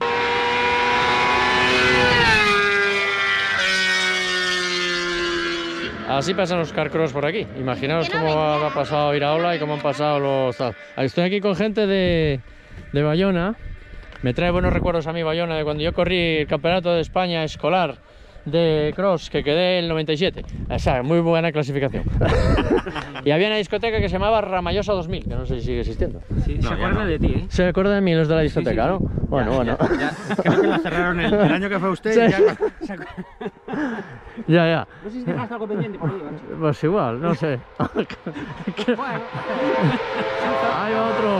Así pasan los carcross por aquí. Imaginaos cómo ha pasado Iraola y cómo han pasado los... tal. Estoy aquí con gente de, de Bayona. Me trae buenos recuerdos a mí Bayona de cuando yo corrí el campeonato de España escolar de cross, que quedé el noventa y siete. O sea, muy buena clasificación. Y había una discoteca que se llamaba Ramallosa dos mil, que no sé si sigue existiendo. Sí, se acuerda de ti, ¿eh? Se acuerda de mí los de la discoteca, sí, sí. ¿no? Bueno, Ya, bueno. ya, ya. Creo que la cerraron el, el año que fue usted. Sí. Ya, Ya, ya. no sé si dejaste algo pendiente por ahí, macho. Pues igual, no sé. Bueno, Hay otro.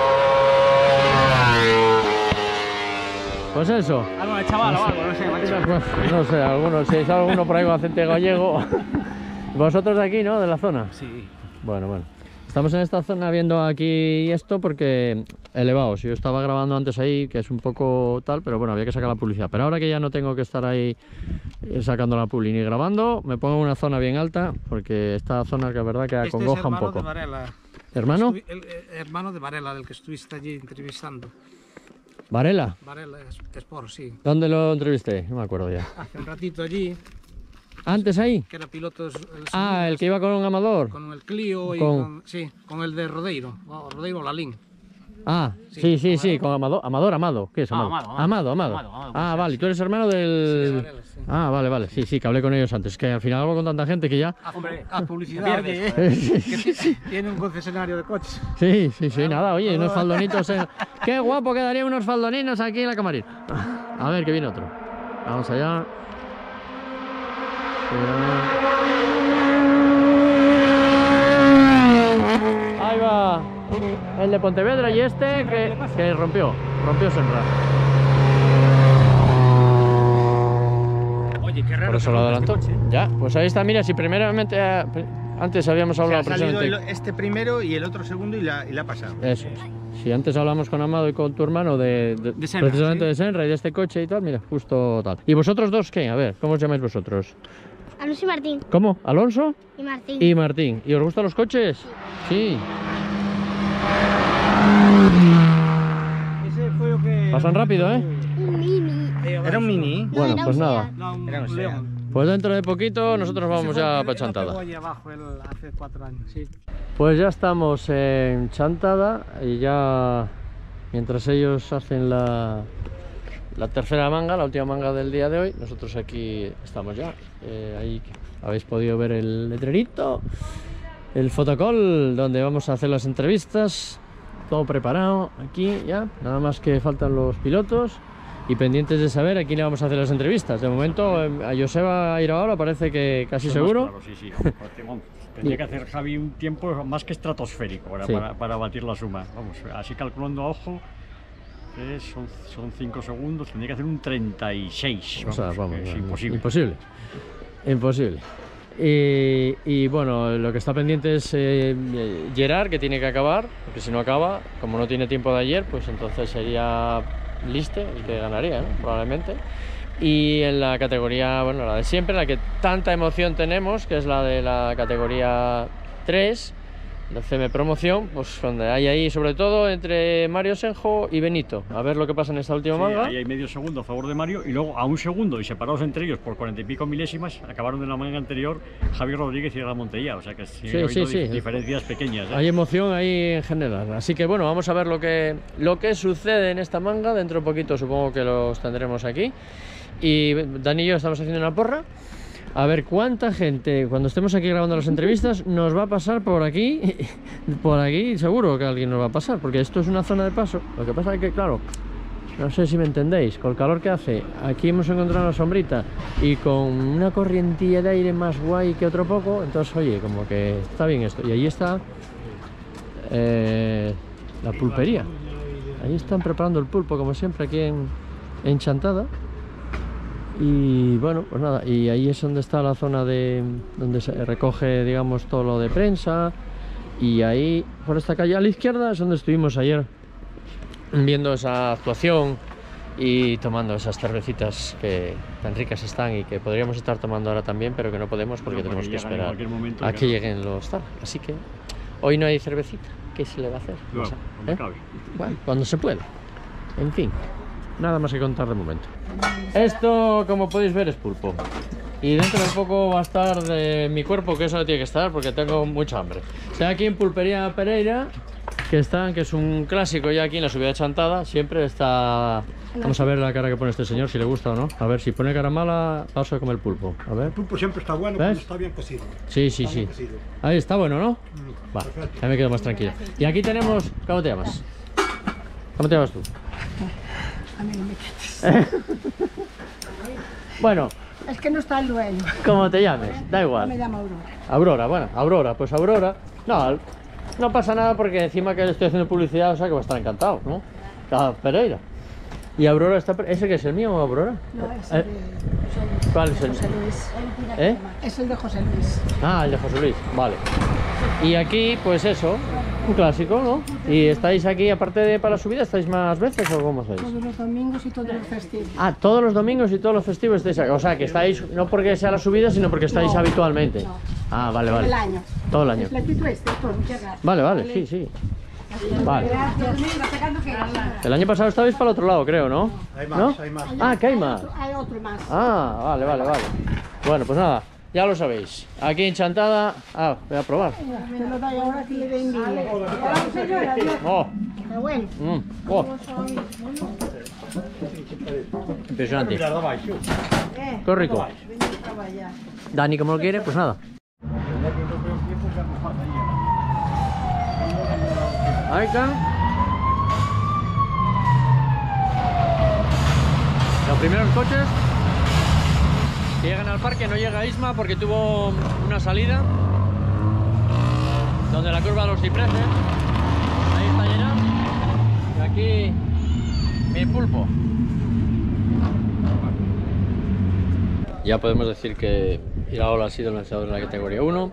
Pues eso. algo de chaval o algo, no sé, macho. Pues, no sé, alguno, si hay alguno por ahí con acento gallego. Vosotros de aquí, ¿no? De la zona. Sí. Bueno, bueno. Estamos en esta zona viendo aquí esto porque elevados. Yo estaba grabando antes ahí, que es un poco tal, pero bueno, había que sacar la publicidad. Pero ahora que ya no tengo que estar ahí sacando la publi ni grabando, me pongo en una zona bien alta porque esta zona que es verdad que acongoja este es un poco. De Varela. ¿Hermano? El, el, el hermano de Varela, del que estuviste allí entrevistando. ¿Varela? Varela Sport, sí. ¿Dónde lo entrevisté? No me acuerdo ya. Hace un ratito allí. ¿Antes ahí? Que era piloto. El ah, el que iba con un Amador. Con el Clio y con... con, sí, con el de Rodeiro. Oh, Rodeiro Lalín. Ah, sí, sí, sí, sí, con Amador, Amador, Amado. ¿Qué es Amado? Ah, Amado, Amado. Amado, Amado. Amado ah, vale, tú eres hermano del... Sí, de Varela, sí. Ah, vale, vale, sí, sí, que hablé con ellos antes. Que al final hablo con tanta gente que ya... Hombre, haz publicidad, oye, ¿eh? Sí, sí. Tiene un concesionario de coches. Sí, sí, sí, nada, oye, unos faldonitos. En... Qué guapo quedaría unos faldoninos aquí en la camarín. A ver, que viene otro. Vamos allá. Ahí va el de Pontevedra y este que, que rompió, rompió Senra. Oye, qué raro. Por eso lo adelantó. Ya, pues ahí está, mira, si primeramente antes habíamos hablado, o sea, ha salido precisamente este primero y el otro segundo y la, y la ha pasado. Eso es. Si antes hablamos con Amado y con tu hermano de, de, de Senra, precisamente ¿sí? de Senra y de este coche y tal, mira, justo tal. ¿Y vosotros dos qué? A ver, ¿cómo os llamáis vosotros? Alonso y Martín. ¿Cómo? ¿Alonso? Y Martín. Y Martín. ¿Y os gustan los coches? Sí. sí. Ese fue lo que... Pasan rápido, ¿eh? Un mini. ¿Era un mini? Bueno, no, pues no, nada. No, un Era un León. Pues dentro de poquito nosotros vamos ya para Chantada. Ahí abajo el, hace cuatro años, sí. Pues ya estamos en Chantada y ya mientras ellos hacen la, la tercera manga, la última manga del día de hoy, nosotros aquí estamos ya. Eh, ahí habéis podido ver el letrerito, el fotocall donde vamos a hacer las entrevistas, todo preparado aquí ya, nada más que faltan los pilotos. Y pendientes de saber a quién le vamos a hacer las entrevistas. De momento a Joseba Iraola parece que casi Eso seguro. Claro, sí, sí. Tendría que hacer Javi un tiempo más que estratosférico para, sí. para, para batir la suma. Vamos, así calculando a ojo, eh, son, son cinco segundos, tendría que hacer un treinta y seis. Vamos, o sea, vamos, es imposible. Imposible. Imposible. Y, y bueno, lo que está pendiente es eh, Gerard, que tiene que acabar, porque si no acaba, como no tiene tiempo de ayer, pues entonces sería Liste el que ganaría, ¿no? Probablemente. Y en la categoría, bueno, la de siempre, la que tanta emoción tenemos, que es la de la categoría tres, la C M Promoción, pues donde hay ahí sobre todo entre Mario Senjo y Benito. A ver lo que pasa en esta última sí, manga. Ahí hay medio segundo a favor de Mario y luego a un segundo y separados entre ellos por cuarenta y pico milésimas, acabaron de la manga anterior Javier Rodríguez y la Montella, o sea que sí, sí, sí, sí. diferencias pequeñas. ¿eh? Hay emoción ahí en general, así que bueno, vamos a ver lo que, lo que sucede en esta manga. Dentro de poquito supongo que los tendremos aquí. Y Dani y yo estamos haciendo una porra. A ver cuánta gente, cuando estemos aquí grabando las entrevistas, nos va a pasar por aquí. Por aquí seguro que alguien nos va a pasar, porque esto es una zona de paso. Lo que pasa es que, claro, no sé si me entendéis, con el calor que hace, aquí hemos encontrado una sombrita y con una corrientilla de aire más guay que otro poco, entonces, oye, como que está bien esto. Y ahí está eh, la pulpería. Ahí están preparando el pulpo, como siempre, aquí en, en Chantada. Y bueno, pues nada, y ahí es donde está la zona de donde se recoge, digamos, todo lo de prensa. Y ahí, por esta calle a la izquierda, es donde estuvimos ayer viendo esa actuación y tomando esas cervecitas que tan ricas están y que podríamos estar tomando ahora también, pero que no podemos porque no, tenemos que esperar a que lleguen los tal. Así que hoy no hay cervecita, ¿qué se le va a hacer? No, o sea, no ¿eh? cabe. Bueno, cuando se pueda. En fin, nada más que contar de momento. Esto, como podéis ver, es pulpo. Y dentro de poco va a estar de mi cuerpo, que eso no tiene que estar porque tengo mucha hambre. Estoy aquí en Pulpería Pereira, que está, que es un clásico ya aquí en la subida de Chantada. Siempre está... Vamos a ver la cara que pone este señor, si le gusta o no. A ver, si pone cara mala, paso a comer pulpo. A ver. El pulpo siempre está bueno ¿ves? cuando está bien cocido. Sí, sí, sí. Ahí está bueno, ¿no? Va, ya me quedo más tranquila. Y aquí tenemos... ¿Cómo te llamas? ¿Cómo te llamas tú? A mí no me quites. Bueno. Es que no está el dueño. Como te llames, da igual. Me llamo Aurora. Aurora, bueno, Aurora, pues Aurora. No, no pasa nada porque encima que le estoy haciendo publicidad, o sea que va a estar encantado, ¿no? A Pereira. Y Aurora está... ¿Ese que es el mío o Aurora? No, es eh, el de ¿cuál es el? José Luis. ¿Eh? Es el de José Luis. Ah, el de José Luis, vale. Y aquí, pues eso, un clásico, ¿no? Y estáis aquí, aparte de para la subida, ¿estáis más veces o cómo estáis? Todos los domingos y todos los festivos. Ah, todos los domingos y todos los festivos estáis aquí. O sea, que estáis, no porque sea la subida, sino porque estáis No, habitualmente. no. Ah, vale, Todo vale. el año. Todo el año. Completito este, todo, muchas gracias. Vale, vale, sí, sí. Vale. Gracias. El año pasado estabais para el otro lado, creo, ¿no? Hay más, ¿No? hay más. Ah, que hay más. Hay otro más. Ah, vale, vale, vale. Bueno, pues nada, ya lo sabéis. Aquí en Chantada. Ah, voy a probar. Te lo doy ahora que le den envidia. Oh, Está bueno. mm, oh. Impresionante. Qué rico. Dani, como lo quiere, pues nada. Ahí está. Los primeros coches que llegan al parque, no llega Isma porque tuvo una salida donde la curva de los cipreses. Ahí está llena. Y aquí mi pulpo. Ya podemos decir que Iraola ha sido el vencedor en la categoría uno,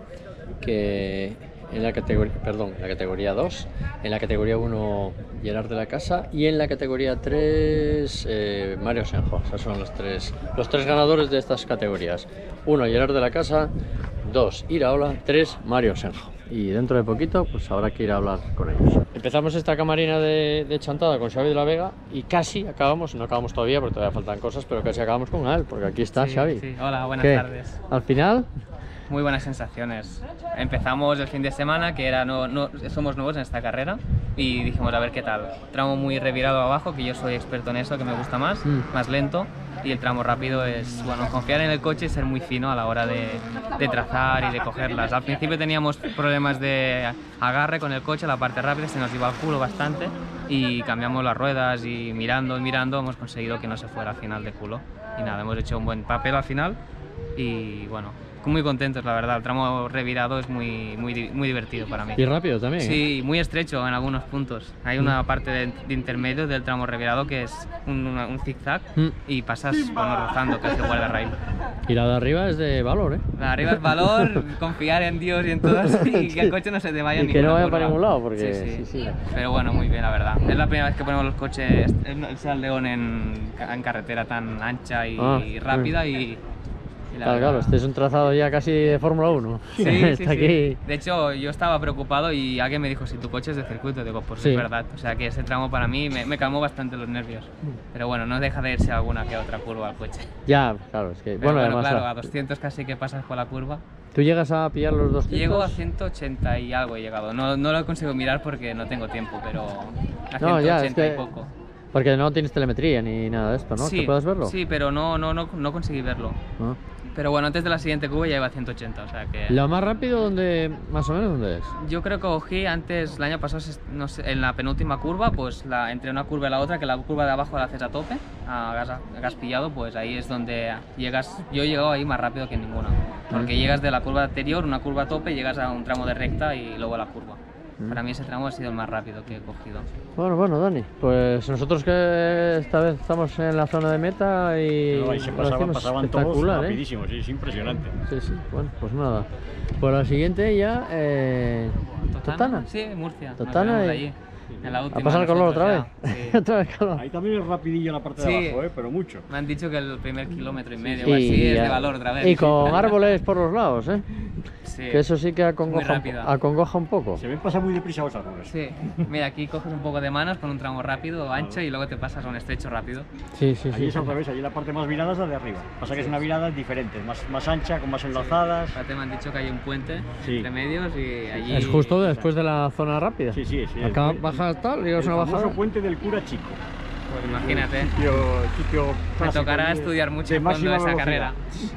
que en la categoría, perdón, en la categoría dos, en la categoría uno Gerard de la Casa y en la categoría tres eh, Mario Senjo. Esos son los tres, los tres ganadores de estas categorías. uno Gerard de la Casa, dos Iraola, tres Mario Senjo. Y dentro de poquito pues habrá que ir a hablar con ellos. Empezamos esta camarina de, de Chantada con Xavi de la Vega y casi acabamos, no acabamos todavía porque todavía faltan cosas, pero casi acabamos con él, porque aquí está Sí, Xavi. sí. Hola, buenas ¿Qué? tardes. Al final, Muy buenas sensaciones. Empezamos el fin de semana, que era no, no, somos nuevos en esta carrera, y dijimos a ver qué tal. Tramo muy revirado abajo, que yo soy experto en eso, que me gusta más, Mm. más lento, y el tramo rápido es, bueno, confiar en el coche y ser muy fino a la hora de, de trazar y de cogerlas. Al principio teníamos problemas de agarre con el coche, la parte rápida se nos iba al culo bastante, y cambiamos las ruedas y mirando y mirando hemos conseguido que no se fuera al final de culo. Y nada, hemos hecho un buen papel al final, y bueno, muy contentos, la verdad. El tramo revirado es muy, muy, di- muy divertido para mí. y rápido también. ¿eh? Sí, muy estrecho en algunos puntos. Hay una parte de, de intermedio del tramo revirado que es un, una- un zigzag Mm. y pasas, bueno, rozando, que es el guardarrail. Y la de arriba es de valor, ¿eh? La de arriba es valor, confiar en Dios y en todo eso, y que el coche no se te vaya Y ni que no vaya para ningún lado, porque Sí, sí, sí. sí. Pero bueno, muy bien, la verdad. Es la primera vez que ponemos los coches, el el Seat León en, en carretera tan ancha y Ah, rápida, y, y la Claro, verdad- claro, este es un trazado ya casi de Fórmula uno. Sí, sí, Está sí. aquí. De hecho, yo estaba preocupado y alguien me dijo, si tu coche es de circuito, digo, pues Sí. es verdad. O sea que ese tramo para mí me, me calmó bastante los nervios. Pero bueno, no deja de irse alguna que otra curva al coche. Ya, claro, es que. Pero bueno, bueno, además. claro, ah, a doscientos casi que pasas por la curva. ¿Tú llegas a pillar los doscientos? Llego a ciento ochenta y algo he llegado. No, no lo he conseguido mirar porque no tengo tiempo, pero a No, ya, es ciento ochenta que. y poco. Porque no tienes telemetría ni nada de esto, ¿no? Sí, ¿Que puedas verlo? Sí, pero no, no, no, no conseguí verlo. Ah. Pero bueno, antes de la siguiente curva ya iba a ciento ochenta, o sea que... ¿Lo más rápido dónde, más o menos, dónde es? Yo creo que cogí antes, el año pasado, no sé, en la penúltima curva, pues la, entre una curva y la otra, que la curva de abajo la haces a tope, a gas, a gas pillado, pues ahí es donde llegas. Yo he llegado ahí más rápido que ninguna, porque Mm. llegas de la curva anterior, una curva a tope, llegas a un tramo de recta y luego a la curva. Mm. Para mí ese tramo ha sido el más rápido que he cogido. Bueno, bueno, Dani, pues nosotros que esta vez estamos en la zona de meta y. No, ahí se lo pasaban, hacemos pasaban todos espectacular, ¿eh? rapidísimos, sí, es impresionante. Sí, sí, bueno, pues nada. Por la siguiente ya, eh, Totana. Sí, Murcia. nos Totana veremos y- allí, en la ¿A última pasar el color otra vez? nosotros ya, sí. Otra vez color. Ahí también es rapidillo la parte Sí. de abajo, ¿eh? Pero mucho. Me han dicho que el primer kilómetro y medio Y o así es ya- de valor otra vez. Y con árboles por los lados, ¿eh? Sí. Que eso sí que Muy acongoja, un, rápida. acongoja un poco. Se ven pasar muy deprisa los árboles. Sí, mira, aquí coges un poco de manos con un tramo rápido, ancho, y luego te pasas a un estrecho rápido. Sí, sí, Allí sí. es al revés, allí la parte más virada es la de arriba. Pasa que es una virada diferente, más, más ancha, con más enlazadas. Aparte me han dicho que hay un puente Sí. entre medios y allí... Es justo después de la zona rápida. Sí, sí, sí. Acá el, bajas tal, el llegas a una famoso bajada. puente del cura chico. Pues imagínate. El sitio, el sitio Me clásico tocará de- estudiar mucho de a fondo máxima esa velocidad. carrera.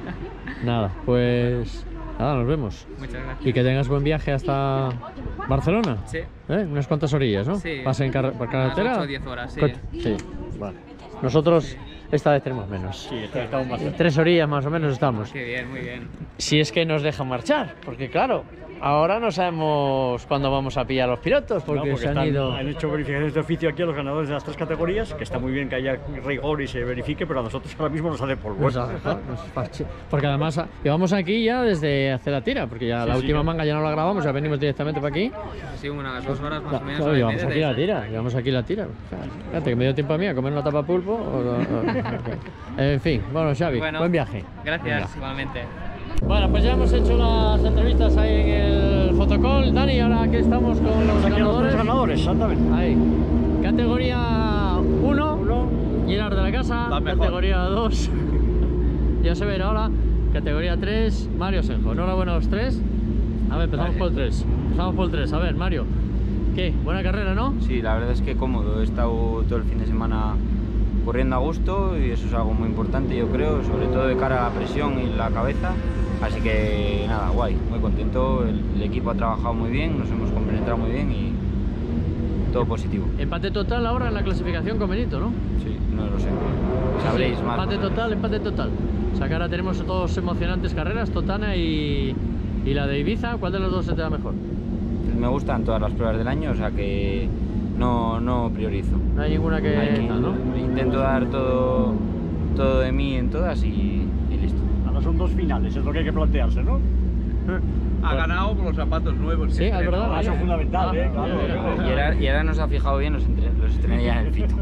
Nada, pues nada, nos vemos. Muchas gracias. Y que tengas buen viaje hasta Barcelona. Sí. ¿Eh? Unas cuantas orillas, ¿no? Sí. ¿Vas en car- por Unas carretera? ocho o diez horas, sí. Coche- Sí, vale. Nosotros esta vez tenemos menos. Sí, esta vez estamos más cerca. Tres orillas más o menos estamos. Qué bien, muy bien. Si es que nos dejan marchar, porque claro, ahora no sabemos cuándo vamos a pillar a los pilotos, porque, No, porque se han están- ido... han hecho verificaciones de oficio aquí a los ganadores de las tres categorías, que está muy bien que haya rigor y se verifique, pero a nosotros ahora mismo nos hace polvo. Pues a lo mejor, nos parche. Porque además ah, llevamos aquí ya desde hace la tira, porque ya Sí, la sí, última ya. manga ya no la grabamos, ya venimos directamente para aquí. Sí, unas dos horas más o menos. Claro, hora y llevamos media aquí de la eso. tira, llevamos aquí la tira. Fíjate que me dio tiempo a mí a comer una tapa pulpo. o- o- o- en fin, bueno, Xavi, Bueno, buen viaje. Gracias, Venga. igualmente. Bueno, pues ya hemos hecho las entrevistas ahí en el fotocall. Dani, ahora aquí estamos con los Aquí los ganadores. tres ganadores, exactamente. Ahí. Categoría uno, Gerard de la Casa. Categoría dos, José Verola. Categoría tres, Mario Senjo. Enhorabuena a los tres. A ver, empezamos por el tres. Empezamos por el tres. A ver, Mario, ¿qué? Buena carrera, ¿no? Sí, la verdad es que cómodo. He estado todo el fin de semana corriendo a gusto y eso es algo muy importante, yo creo, sobre todo de cara a la presión y la cabeza. Así que nada, guay, muy contento. El, el equipo ha trabajado muy bien, nos hemos compenetrado muy bien y todo positivo. Empate total ahora en la clasificación con Benito, ¿no? Sí, no lo sé. Sabréis Sí, más. Empate total, empate total. O sea que ahora tenemos dos emocionantes carreras, Totana y, y la de Ibiza. ¿Cuál de los dos se te da mejor? Me gustan todas las pruebas del año, o sea que no, no priorizo. No hay ninguna que... Hay que- tal, ¿no? Intento dar todo, todo de mí en todas y, y listo. Ahora son dos finales, es lo que hay que plantearse, ¿no? Ha ganado con los zapatos nuevos. Sí, es verdad. Ah, eso es fundamental, Ah, ¿eh? Claro, mira, mira. claro. Y ahora, y ahora nos ha fijado bien, los, entre, los estrenaría en el fito.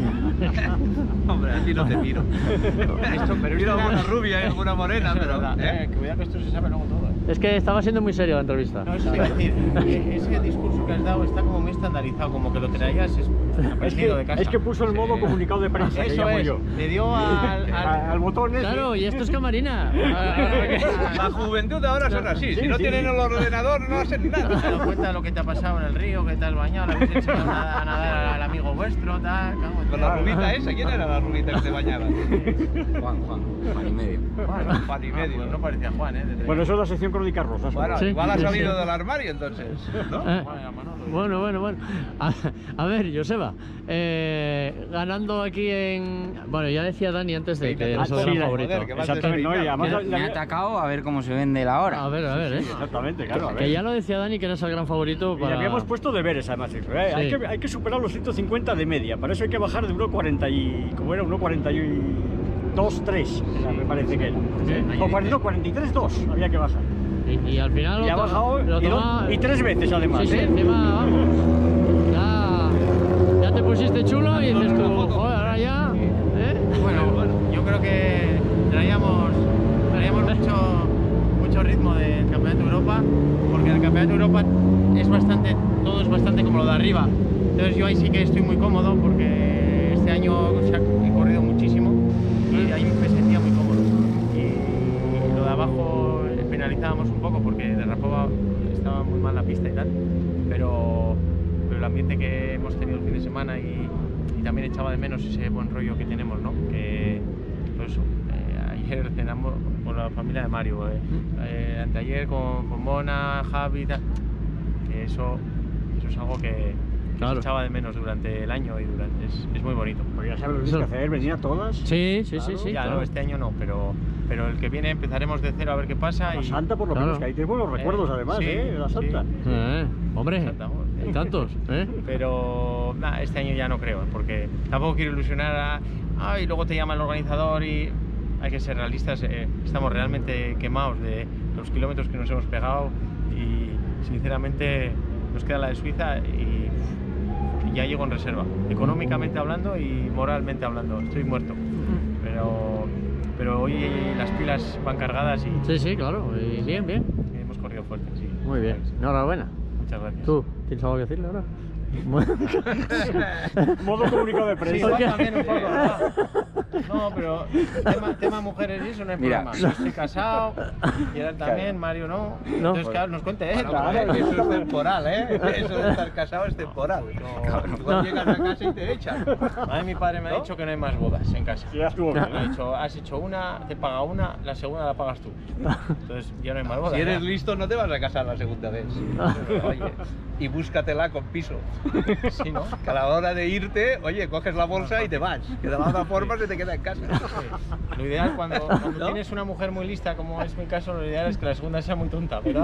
Hombre, así no te miro. Esto, pero miro alguna rubia y alguna morena, pero... ¿eh? Que cuidado que esto se sabe luego todo. ¿eh? Es que estaba siendo muy serio la entrevista. No, eso te iba a decir. eh, Ese discurso que has dado está como muy estandarizado, como que lo traías es Es aprendido de que, casa. es que puso el modo comunicado de prensa, que Eso llamo es. yo. Le dio al, al, Al botón ese. Claro, y esto es camarina. La juventud ahora son así. Si Sí, no sí. tienen el ordenador, no hacen ¿Te has nada. dado cuenta de lo que te ha pasado en el río, que te has bañado, le habéis hecho a nadar, a nadar al amigo vuestro, tal, cago en Con Dios. la rubita esa, ¿quién era la rubita que te bañaba? Juan, Juan, Juan y medio. Juan, Juan y Ah, medio. pues no parecía Juan, ¿eh? De Bueno, eso es la sección Crónicas Rosas. Bueno, Sí, igual ha sí, salido sí. del armario entonces, ¿no? Eh, Bueno, bueno, bueno. A, a ver, Joseba, eh, ganando aquí en... Bueno, ya decía Dani antes de que eres el sí, gran la- favorito. joder, que vas Exactamente, no, y además Me, la- me la- ha atacado a ver cómo se vende la hora. A ver, a ver, ¿eh? Exactamente, claro. a ver. Que ya lo decía Dani que eres el gran favorito Y para... habíamos puesto deberes además. ¿eh? Hay, Sí. que, hay que superar los ciento cincuenta de media. Para eso hay que bajar de uno cuarenta y... ¿Cómo era? uno cuarenta y dos, tres, me parece que era. O cuarenta, no, cuarenta y tres, dos había que bajar. Y, y al final Y ha lo, to- bajado lo y, dos- toma- y tres veces además. Sí, sí, ¿eh? encima, vamos. Ya, ya te pusiste chulo y dices tú, joder, ahora ya... ¿eh? Bueno, yo creo que traíamos, traíamos mucho, mucho ritmo del Campeonato de Europa, porque en el Campeonato de Europa es bastante, todo es bastante como lo de arriba. Entonces yo ahí sí que estoy muy cómodo porque este año se ha, he corrido muchísimo y ahí me sentía muy cómodo. Y lo de abajo eh, penalizábamos un poco porque derrapaba, estaba muy mal la pista y tal, pero, pero el ambiente que hemos tenido el fin de semana y, y también echaba de menos ese buen rollo que tenemos, ¿no? Que, pues eso, eh, ayer cenamos con la familia de Mario, eh, eh, anteayer con, con Mona, Javi y tal, que eso, eso es algo que, que Claro. se echaba de menos durante el año y durante, es, es muy bonito. Porque ya sabes lo que tienes que hacer, venir a todas. Sí, sí, sí, sí. Ya, claro. no, este año no, pero, pero el que viene empezaremos de cero a ver qué pasa. La y... Santa por lo Claro. menos, que ahí tienes buenos recuerdos Eh, además, sí, ¿eh? La Santa. sí. Eh, hombre, Santa, joder. hay tantos, ¿eh? Pero nah, este año ya no creo, porque tampoco quiero ilusionar a... Ah, y luego te llama el organizador y hay que ser realistas, eh, estamos realmente quemados de los kilómetros que nos hemos pegado y sinceramente nos queda la de Suiza y uf, ya llego en reserva, económicamente hablando y moralmente hablando, estoy muerto, pero, pero hoy las pilas van cargadas y Sí, sí, claro. Y bien, bien. hemos corrido fuerte, sí. Muy bien. Enhorabuena. Muchas gracias. ¿Tú tienes algo que decirle ahora? Modo comunicado de Sí, prensa. igual también un poco, ¿no? No, pero tema, tema mujeres y eso no es Mira. problema. Yo estoy casado, Gerard también, Mario no. Entonces, claro, nos cuente él. Claro, eso es temporal, ¿eh? Eso de estar casado es temporal. No, igual llegas a casa y te echan. A mí mi padre me ha dicho que no hay más bodas en casa. Ya estuvo bien, Me ha ¿eh? dicho, has hecho una, te paga una, la segunda la pagas tú. Entonces ya no hay más bodas. Si eres ¿no? listo, no te vas a casar la segunda vez. Pero, oye, y búscatela con piso. Sí, ¿no? Que a la hora de irte, oye, coges la bolsa y te vas. Que de la otra forma se te queda en casa. Lo ideal cuando, cuando ¿No? tienes una mujer muy lista, como es mi caso, lo ideal es que la segunda sea muy tonta, ¿verdad?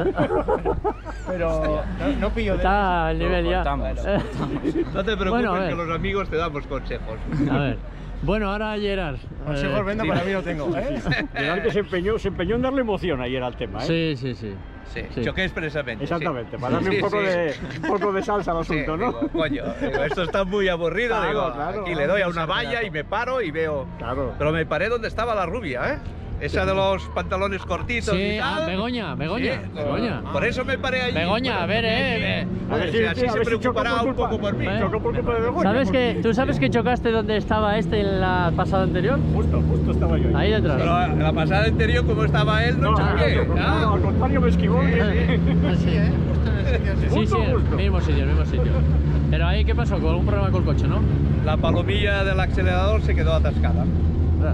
Pero no, no pillo de... Está al nivel ya. Bueno, no te preocupes, Bueno, a ver. que los amigos te damos consejos. A ver. Bueno, ahora Gerard. Consejos eh, vendo, sí. para mí no tengo, ¿eh? Gerard que se empeñó, se empeñó en darle emoción ayer al tema, ¿eh? Sí, sí, sí. Sí, Sí. choqué expresamente. Exactamente, sí. para darle Sí, un, poco sí. de, un poco de salsa al Sí, asunto, ¿no? digo, coño, digo, esto está muy aburrido, Claro, digo, claro. aquí le doy a una valla y me paro y veo... Claro. Pero me paré donde estaba la rubia, ¿eh? Esa de los pantalones cortitos Sí, y tal. ah, Begoña, Begoña, Sí, Begoña. Por eso me paré allí. Begoña, a ver, eh. A ver si así se preocupará un poco por mí. Eh. Chocó por culpa de Begoña. ¿Sabes porque- que, ¿Tú sabes que chocaste donde estaba este en la pasada anterior? Justo, justo estaba yo ahí. Ahí detrás. Pero en la pasada anterior, como estaba él, no, No, choqué. no, no, Ah. no, al contrario me esquivó. Sí, ¿eh? Sí, sí, Justo, justo. mismo sitio, mismo sitio. Pero ahí, ¿qué pasó? ¿Con algún problema con el coche, no? La palomilla del acelerador se quedó atascada. Ah.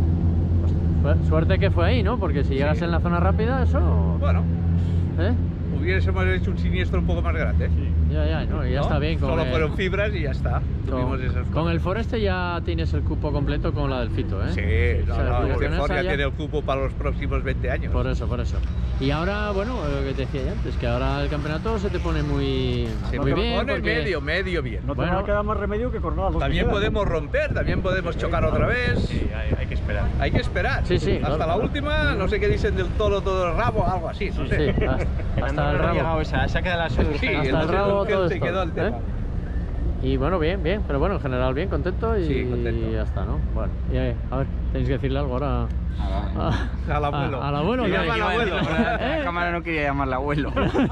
Pues, su- suerte que fue ahí, ¿no? Porque si llegas en la zona rápida, eso... Bueno, ¿Eh? hubiésemos hecho un siniestro un poco más grande. Ya, ya, no, ya ¿no? está bien. Con Solo el, fueron fibras y ya está. Tuvimos con, esas con el Foreste ya tienes el cupo completo con la del Fito, ¿eh? Sí, no, O sea, no, con este esa Ford ya ya- tiene el cupo para los próximos veinte años. Por eso, por eso. Y ahora, bueno, lo que te decía ya antes, que ahora el campeonato se te pone muy, Se muy me bien. pone porque- medio, medio bien. No te Bueno. va a quedar más remedio que coronar los También que quedan. podemos romper, también podemos chocar otra vez. Sí, hay, hay que esperar. Hay que esperar. Sí, sí, Hasta claro. la última, no sé qué dicen del toro todo el rabo, algo así, no Sí, sé. hasta, hasta el No ha llegado rabo. esa, esa queda la Sí, seducción. Hasta en la el rabo seducción todo se esto, quedó el ¿eh? tema. Y bueno, bien, bien, pero bueno, en general bien, contento y, Sí, contento. y ya está, ¿no? Bueno, y eh, a ver, tenéis que decirle algo ahora a- Al abuelo. a- al abuelo. Que ¿qué? llama al abuelo. La ¿Eh? cámara no quería llamarle abuelo.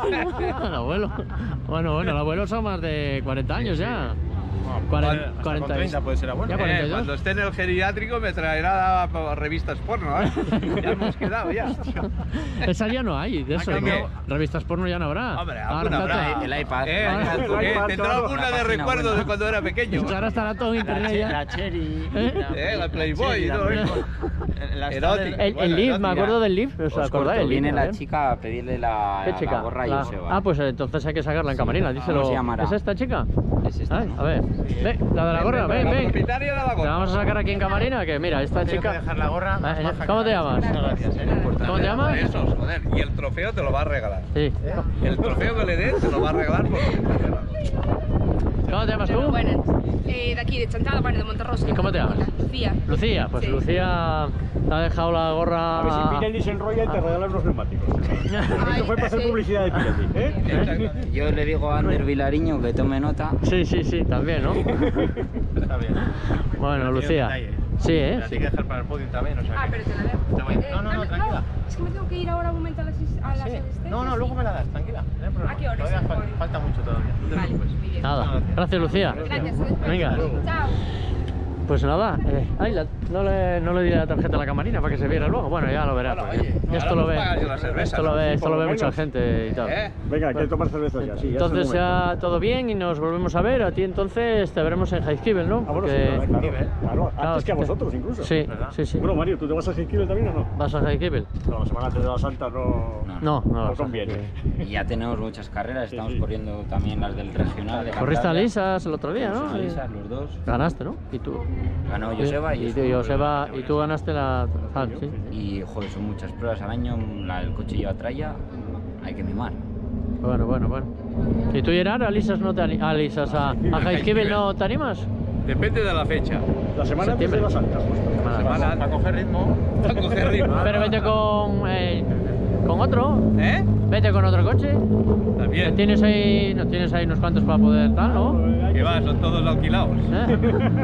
Al abuelo. Bueno, bueno, el abuelo son más de cuarenta años ya. Vale, Cuaren- hasta cuarenta con treinta puede ser abuelo. Ya Eh, cuarenta y dos. cuando esté en el geriátrico me traerá pa- revistas porno, ¿eh? Ya hemos quedado ya. Esa ya no hay, de eso. ¿Ha cambiado? ¿no? Revistas porno ya no habrá. Hombre, Ahora alguna está habrá. todo- El iPad. Eh, Ahora- eh, tendrá claro. alguna La de página recuerdo buena. de cuando era pequeño. Ahora estará todo en internet La, ya. la Cherry. ¿Eh? Eh, la Playboy y todo eso. Las Erótica. El, Bueno, el Leaf, me erótica. acuerdo del Leaf, ¿os Os acordáis? corto, El viene Leaf, la ¿eh? chica a pedirle la, ¿Qué la chica? gorra a La- Joseba. Ah, pues entonces hay que sacarla en camarina, díselo. ¿Cómo se llamará? ¿Es esta chica? Es esta, Ay, ¿no? a ver, ve, la de la gorra, ven, La ven. propietaria de la Te gorra. vamos a sacar aquí en camarina, que mira, esta Tengo que chica... dejar la gorra más Ah, baja que ¿Cómo la te de- llamas? Muchas gracias, ¿eh? ¿Cómo te llamas? Eso, joder. Y el trofeo te lo va a regalar. Sí. El trofeo que le den te lo va a regalar por ¿Cómo te llamas tú? Buenas. Eh, de aquí, de Chantada, bueno, de Monterrosa. ¿Y cómo te llamas? Lucía. Lucía, pues Sí. Lucía te ha dejado la gorra... A ver si Pirelli se enrolla y te regalan los neumáticos. Ay, Esto fue para hacer sí. publicidad de Pirelli, ¿eh? Yo le digo a Ander Vilariño que tome nota. Sí, sí, sí, también, ¿no? Está bien. Bueno, Tiene Lucía. un detalle. Sí, ¿eh? La Sí. tienes que dejar para el podium también, o sea Ah, que- pero te la dejo. Te voy- Eh, No, no, no, dame- tranquila. Es que me tengo que ir ahora un momento a las, a las asistencias. No, no, luego me la das, tranquila. No hay problema. ¿A qué hora Todavía se fal- pone? falta mucho todavía. No te Vale, preocupes. muy bien. Nada, gracias Lucía. Gracias. después. Venga. Chao. Pues nada, eh, ay, la- no, le, no le di la tarjeta a la camarina para que se viera luego. Bueno, ya lo verá. Bueno, porque oye, esto ahora lo nos ve, pagas la cerveza, esto lo ¿no? ve, Sí, esto por lo lo ve mucha menos. gente y tal. ¿Eh? Venga, hay que tomar cerveza ya, sí. ya es el Entonces momento. ya todo bien y nos volvemos a ver. A ti entonces te veremos en Jaizkibel, ¿no? Ah, bueno, sí, Porque- claro, claro, claro, Claro, antes que a que- vosotros incluso. Sí, ¿verdad? sí, sí. Bueno, Mario, ¿tú te vas a Jaizkibel también o no? ¿Vas a Jaizkibel? No, la semana antes de la Santa no... No, No, no, No vas a conviene. Jaizkibel. Y ya tenemos muchas carreras, Sí, estamos sí. corriendo también las del regional. De Corriste a Cantabria. Lisas el otro día, Fuimos ¿no? a Lisas, los dos. Ganaste, ¿no? Y tú. Ganó Joseba y, y, tú, Joseba, y tú ganaste la... Ah, sí. y joder, son muchas pruebas al año, la, el coche lleva tralla, hay que mimar. Bueno, bueno, bueno. ¿Y tú, Gerard, a Lisas no te ani- a Lisas, a, a Jaizkibel no te animas? Depende de la fecha. La semana antes de Septiembre. la Santa, justo. Semana Para coger ritmo. para coger ritmo. Pero vete con... eh, con otro. ¿Eh? Vete con otro coche. También. Tienes ahí, no tienes ahí unos cuantos para poder tal, ¿no? Que va, son todos alquilados. ¿Eh?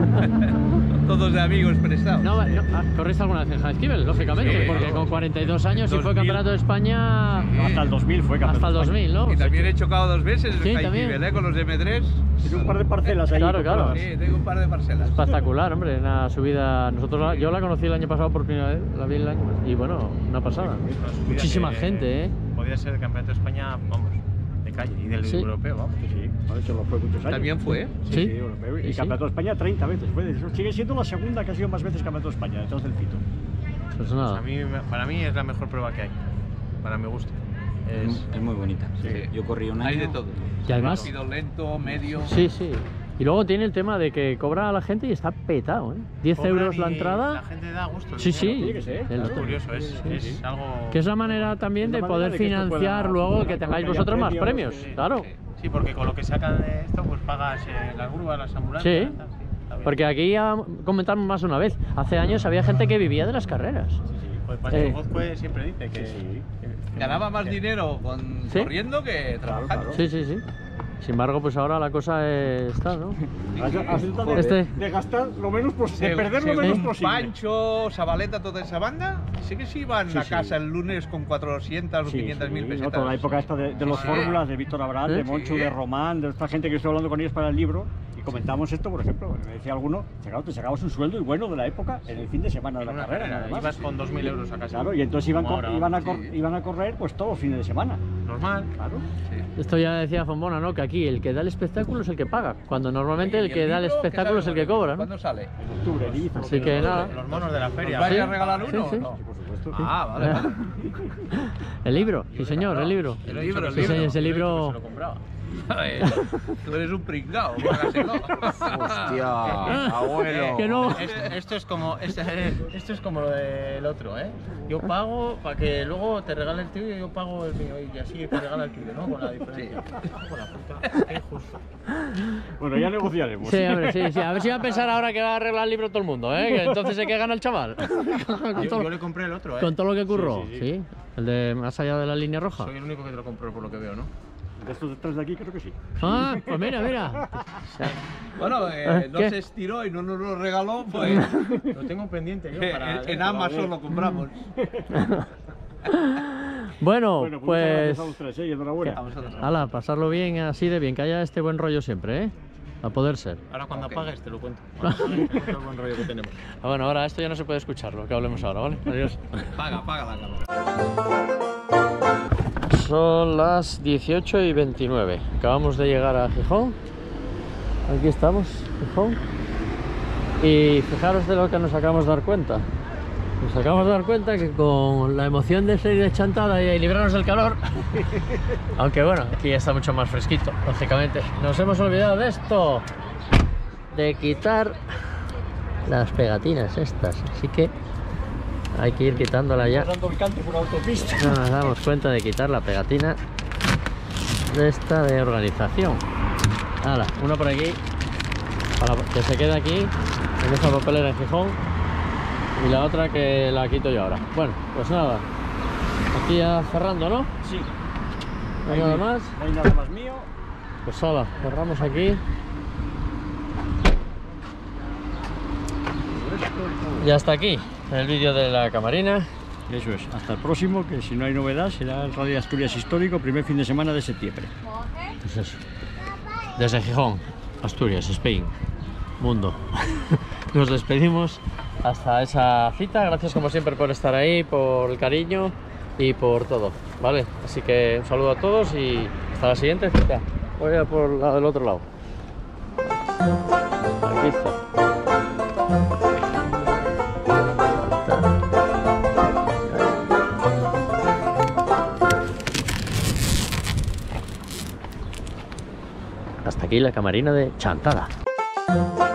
Son todos de amigos prestados. No, no, ah, ¿corriste alguna vez en Jaizkibel? Lógicamente, Sí. porque con cuarenta y dos años y fue dos mil. campeonato de España Hasta el dos mil fue campeón hasta el de dos España. mil, ¿no? Y también he chocado dos veces Sí, en también. Jaizkibel, ¿eh? Con los M tres. Tiene un par de parcelas ahí. Claro, claro. compradas. Sí, tengo un par de parcelas. Espectacular, hombre, una subida. Nosotros la- yo la conocí el año pasado por primera vez, la vi el año y bueno, una pasada. Una subida Muchísima que gente, ¿eh? Podría ser el campeonato de España, vamos, de calle y del Sí. europeo, vamos. Sí, sí. De hecho, lo fue muchos años. También fue. Sí, Sí. sí, europeo. Y Sí, sí. campeonato de España treinta veces. Fue de- sigue siendo la segunda que ha sido más veces campeonato de España, detrás del Fito. Pues A nada. mí, para mí es la mejor prueba que hay, para mi gusto. Es, Es, es muy bonita. Sí. Yo corrí un año. Hay de todo. Y además... Rápido, lento, medio... Sí, sí. Y luego tiene el tema de que cobra a la gente y está petado, ¿eh? diez euros la entrada. La gente da gusto. Sí, sí. Tiene que ser. El Es otro. curioso, es, Sí, es sí. algo... Que es la manera también de manera poder de que esto financiar pueda- luego que que tengáis haya vosotros más premios, premios, sí. claro. Sí, porque con lo que sacan de esto, pues pagas eh, las grúas, las ambulancias... Sí. tal, sí, está bien. Porque aquí ya comentamos más de una vez, hace años había gente que vivía de las carreras. Pues Eh. Pancho Gozcue siempre dice que... que- Ganaba más dinero con, ¿Sí? corriendo que trabajando. Sí, sí, sí. Sin embargo, pues ahora la cosa está, ¿no? Has, has tratado de, Este- de gastar lo menos posible, de Según- perder lo según menos posible. Pancho, Sabaleta, toda esa banda, sí que sí iban Sí, a sí. casa el lunes con cuatrocientas o Sí, quinientas mil sí, pesetas. ¿no? Toda la época esta de, de los Sí. fórmulas de Víctor Abral, ¿Eh? de Moncho, Sí. de Román, de esta gente que estoy hablando con ellos para el libro, y comentamos esto, por ejemplo, me decía alguno, claro, te sacabas un sueldo y bueno de la época en el fin de semana de la En una carrera, carrera, nada más. ibas con dos mil euros a casa. Claro, y entonces iban, Como cor- ahora, iban, a sí. cor- iban a correr pues todos los fines de semana. Normal. Claro. Esto ya decía Fombona, ¿no? Que aquí el que da el espectáculo es el que paga, cuando normalmente el ¿Y que da el libro, qué espectáculo es el que cobra, ¿no? ¿Cuándo sale? En octubre, en Ibiza. Así que nada. Los monos de la feria. ¿Os vais Sí. a regalar uno Sí, sí. o no? Por supuesto. Ah, vale, vale. El libro, sí señor, el libro. El libro, el Sí, libro. señor, ese libro... Se lo compraba. Eh, Tú eres un pringao, págaselo. Hostia, abuelo. Que no. Esto, esto es como esto, esto es como lo del otro, ¿eh? Yo pago para que luego te regale el tuyo y yo pago el mío y así te regala el tuyo, ¿no? Con la diferencia. Con la puta, qué injusto. Bueno, ya negociaremos. Sí, hombre, sí, sí. A ver si va a pensar ahora que va a arreglar el libro todo el mundo, ¿eh? Que entonces se que gana el chaval. Con Yo, todo, yo le compré el otro, ¿eh? con todo lo que curró, Sí, sí, sí, sí. El de más allá de la línea roja. Soy el único que te lo compró por lo que veo, ¿no? De estos detrás de aquí creo que sí. Ah, pues mira, mira. Bueno, eh, no ¿Qué? se estiró y no nos lo regaló, pues Lo tengo pendiente yo para... en, en Amazon lo compramos. Bueno, Bueno, pues, muchas pues... gracias a ustedes, ¿eh? Y enhorabuena. A vosotros. Hala, pasarlo bien, así de bien, que haya este buen rollo siempre, ¿eh? A poder ser. Ahora cuando Ok. apagues te lo cuento. Cuando apagues te cuento el buen rollo que tenemos. Ah, bueno, ahora esto ya no se puede escuchar, lo que hablemos ahora, ¿vale? Adiós. Paga, paga la cámara. Son las dieciocho y veintinueve. Acabamos de llegar a Gijón. Aquí estamos, Gijón. Y fijaros de lo que nos acabamos de dar cuenta. Nos acabamos de dar cuenta que con la emoción de salir de Chantada y librarnos del calor, aunque bueno, aquí ya está mucho más fresquito, lógicamente, nos hemos olvidado de esto, de quitar las pegatinas estas, así que hay que ir quitándola ya. Dando el canto por autopista. No nos damos cuenta de quitar la pegatina de esta de organización. Hala, una por aquí, para que se quede aquí, en esta papelera en Gijón, y la otra que la quito yo ahora. Bueno, pues nada, aquí ya cerrando, ¿no? Sí. No hay nada más. No hay nada más mío. Pues hala, cerramos aquí. Y hasta aquí el vídeo de la camarina. Eso es. Hasta el próximo, que si no hay novedad será el Radio Asturias Histórico, primer fin de semana de septiembre. Pues eso. Desde Gijón, Asturias, Spain, mundo. Nos despedimos hasta esa cita. Gracias como siempre por estar ahí, por el cariño y por todo, ¿vale? Así que un saludo a todos y hasta la siguiente cita. Voy a por la del otro lado. Aquí está. Hasta aquí la camarina de Chantada.